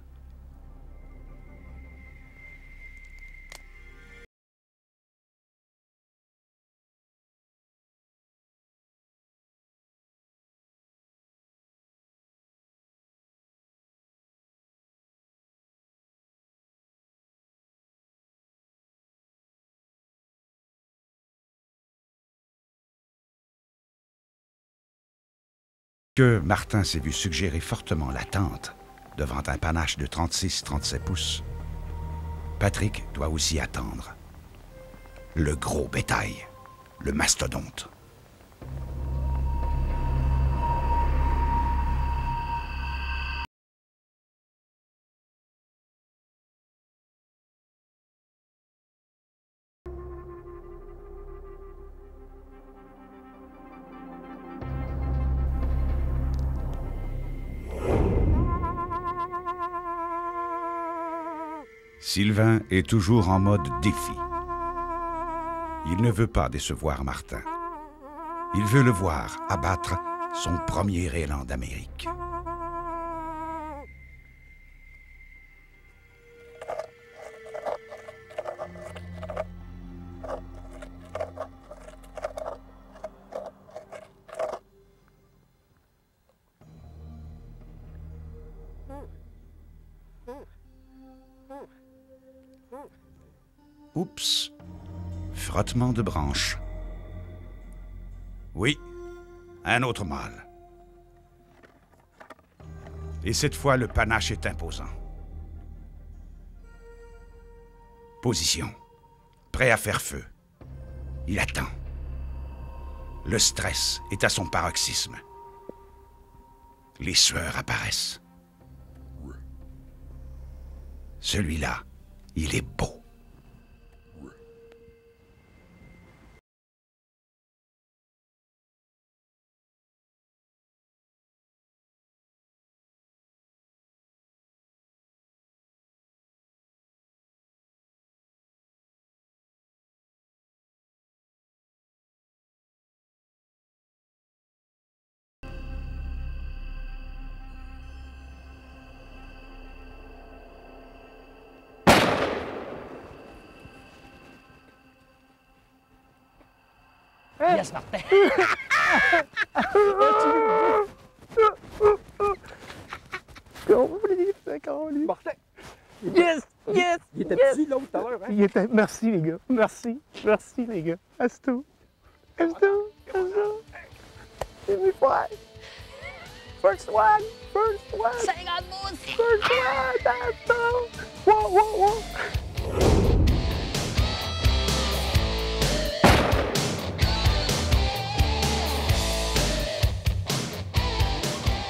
Que Martin s'est vu suggérer fortement l'attente devant un panache de 36-37 pouces, Patrick doit aussi attendre. Le gros bétail, le mastodonte. Sylvain est toujours en mode défi. Il ne veut pas décevoir Martin. Il veut le voir abattre son premier élan d'Amérique. Oups! Frottement de branches. Oui, un autre mâle. Et cette fois, le panache est imposant. Position. Prêt à faire feu. Il attend. Le stress est à son paroxysme. Les sueurs apparaissent. Celui-là, il est beau. Yes, Martin! Martin! Yes! Yes! Il était yes. petit, l'autre, tout à l'heure, hein? Il était... Merci, les gars. Merci. Merci, les gars. C'est tout. C'est tout. C'est tout. Give me five. First one. First one. 50 pouces! First one. That's all. Wow, wow, wow.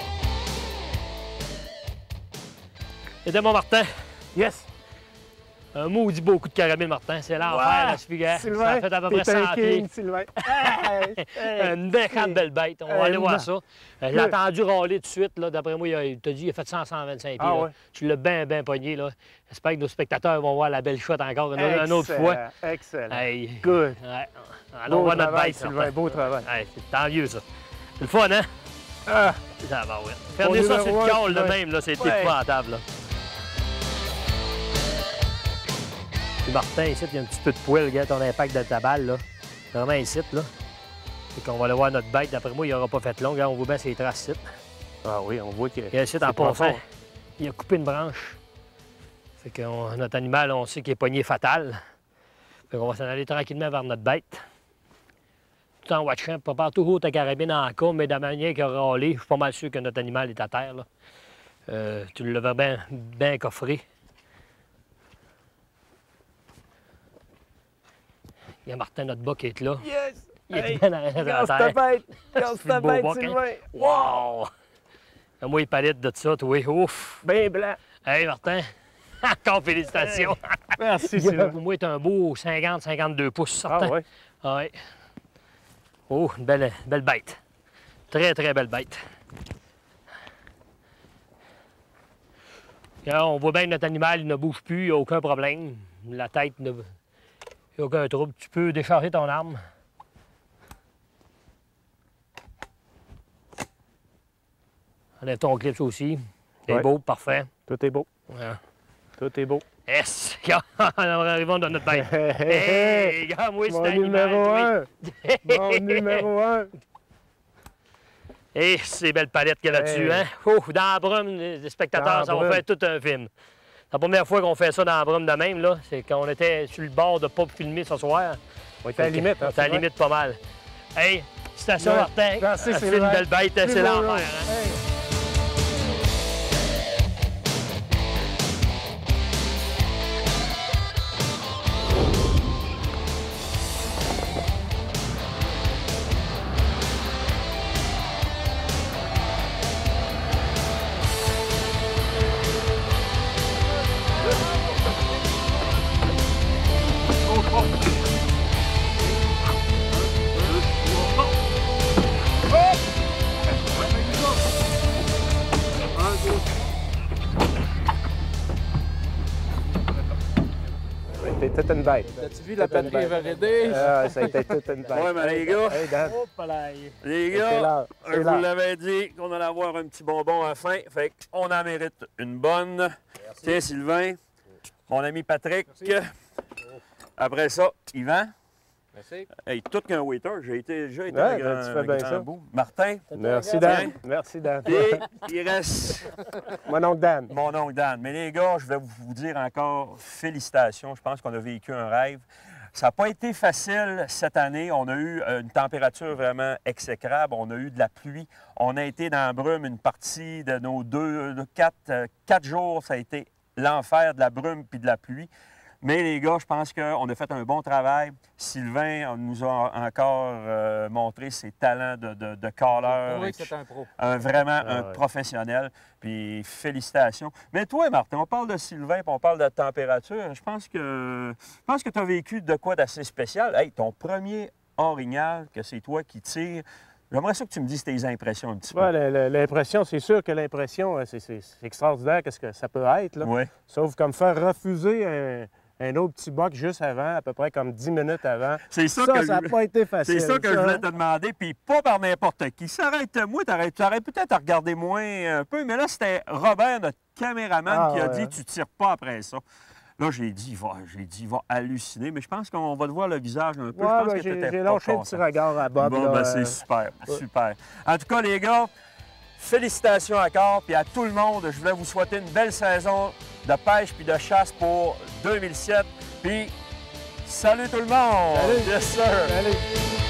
Aidez-moi, Martin. Yes. Un maudit beau coup de carabine, Martin. C'est l'enfer, la figure. Sylvain, Ça a fait à peu près 100 pieds. Sylvain. Une méchante belle bête. On va aller voir ça. J'ai entendu râler tout de suite. D'après moi, il t'a dit qu'il a fait 100-125 pieds. Ah, ouais. Tu l'as bien pogné. Là. J'espère que nos spectateurs vont voir la belle shot encore une autre fois. Excellent. Hey. Good. Ouais. Allons voir notre bête, Sylvain. Beau travail. Hey, c'est tant mieux, ça. C'est le fun, hein? Ah. Ça va, ouais. Fermez ça sur le col, là, même. C'est épouvantable. Là. Puis Martin, ici, il y a un petit peu de poil, regarde ton impact de ta balle, là. Vraiment ici, là. Et qu'on va aller voir notre bête, d'après moi, il n'aura pas fait long. Regarde, on voit bien ses traces ici. Ah oui, on voit qu'il y a ici, en passant, il a coupé une branche. Fait que notre animal, on sait qu'il est pogné fatal. Fait qu'on va s'en aller tranquillement vers notre bête. Tout en watchant, prépare toujours ta carabine en cas, mais de la manière qu'il a râlé, je suis pas mal sûr que notre animal est à terre, là. Tu le verras bien coffré. Il y a Martin, notre bas, qui est là. Yes! Il est bien dans la terre. Regarde ta bête! Regarde ta bête, Sylvain! Wow! Moi, il palette de ça, toi. Ouf! Bien blanc! Hey, Martin! Encore félicitations! Merci, Sylvain! Pour moi, c'est un beau 50-52 pouces, certain. Ah ouais? Ouais. Oh, une belle bête. Très, très belle bête. Regarde, on voit bien que notre animal, il ne bouge plus, il n'y a aucun problème. La tête ne... Il n'y a aucun trouble. Tu peux décharger ton arme. Enlève ton clip aussi. C'est beau, parfait. Tout est beau. Ouais. Tout est beau. Yes! Arrivons dans notre bête. Hey! Regarde-moi cet animal. Numéro 1! Mon numéro 1! Et ces belles palettes qu'il y a là-dessus, hein? Oh, dans la brume, les spectateurs, ça va faire tout un film. C'est la première fois qu'on fait ça dans la brume de même, là. C'est quand on était sur le bord de ne pas filmer ce soir. On était à la limite, hein? On était à la limite pas mal. Hey, station Martin, c'est une belle bête, c'est l'enfer, hein? C'était toute une bête. As-tu vu la batterie Eveready? Ah, ça a été toute une bête. Ouais, mais les gars, hey, Dan. Les gars, je vous l'avais dit qu'on allait avoir un petit bonbon à la fin. Fait qu'on en mérite une bonne. Merci. Tiens, Sylvain, mon ami Patrick. Après ça, Yvan. Merci. Hey, tout qu'un waiter, j'ai été tu fais bien ça. bout. Martin. Merci, Dan. Merci, Dan. Et il reste... Mon oncle Dan. Mon oncle Dan. Mais les gars, je vais vous dire encore félicitations. Je pense qu'on a vécu un rêve. Ça n'a pas été facile cette année. On a eu une température vraiment exécrable. On a eu de la pluie. On a été dans la brume une partie de nos 4 jours. Ça a été l'enfer de la brume puis de la pluie. Mais les gars, je pense qu'on a fait un bon travail. Sylvain nous a encore montré ses talents de caller. Oui, c'est un pro. Vraiment un professionnel. Puis félicitations. Mais toi, Martin, on parle de Sylvain puis on parle de température. Je pense que tu as vécu de quoi d'assez spécial. Hey, ton premier orignal, que c'est toi qui tires. J'aimerais ça que tu me dises tes impressions un petit peu. Ouais, l'impression, c'est sûr que l'impression, c'est extraordinaire, qu'est-ce que ça peut être. Là. Oui. Sauf comme faire refuser un autre petit boc juste avant, à peu près comme 10 minutes avant. C'est ça n'a pas été facile. C'est ça que je voulais te demander, puis pas par n'importe qui. S'arrête-moi, tu aurais peut-être à regarder moins un peu, mais là, c'était Robert, notre caméraman, qui a dit « Tu tires pas après ça ». Là, j'ai dit, il va halluciner, mais je pense qu'on va te voir le visage un peu. Ouais, j'ai lâché un petit regard à Bob. Bon, ben, c'est super, super. En tout cas, les gars, félicitations encore, puis à tout le monde, je voulais vous souhaiter une belle saison de pêche puis de chasse pour 2007. Puis, salut tout le monde! Salut! Yes, sir! Salut!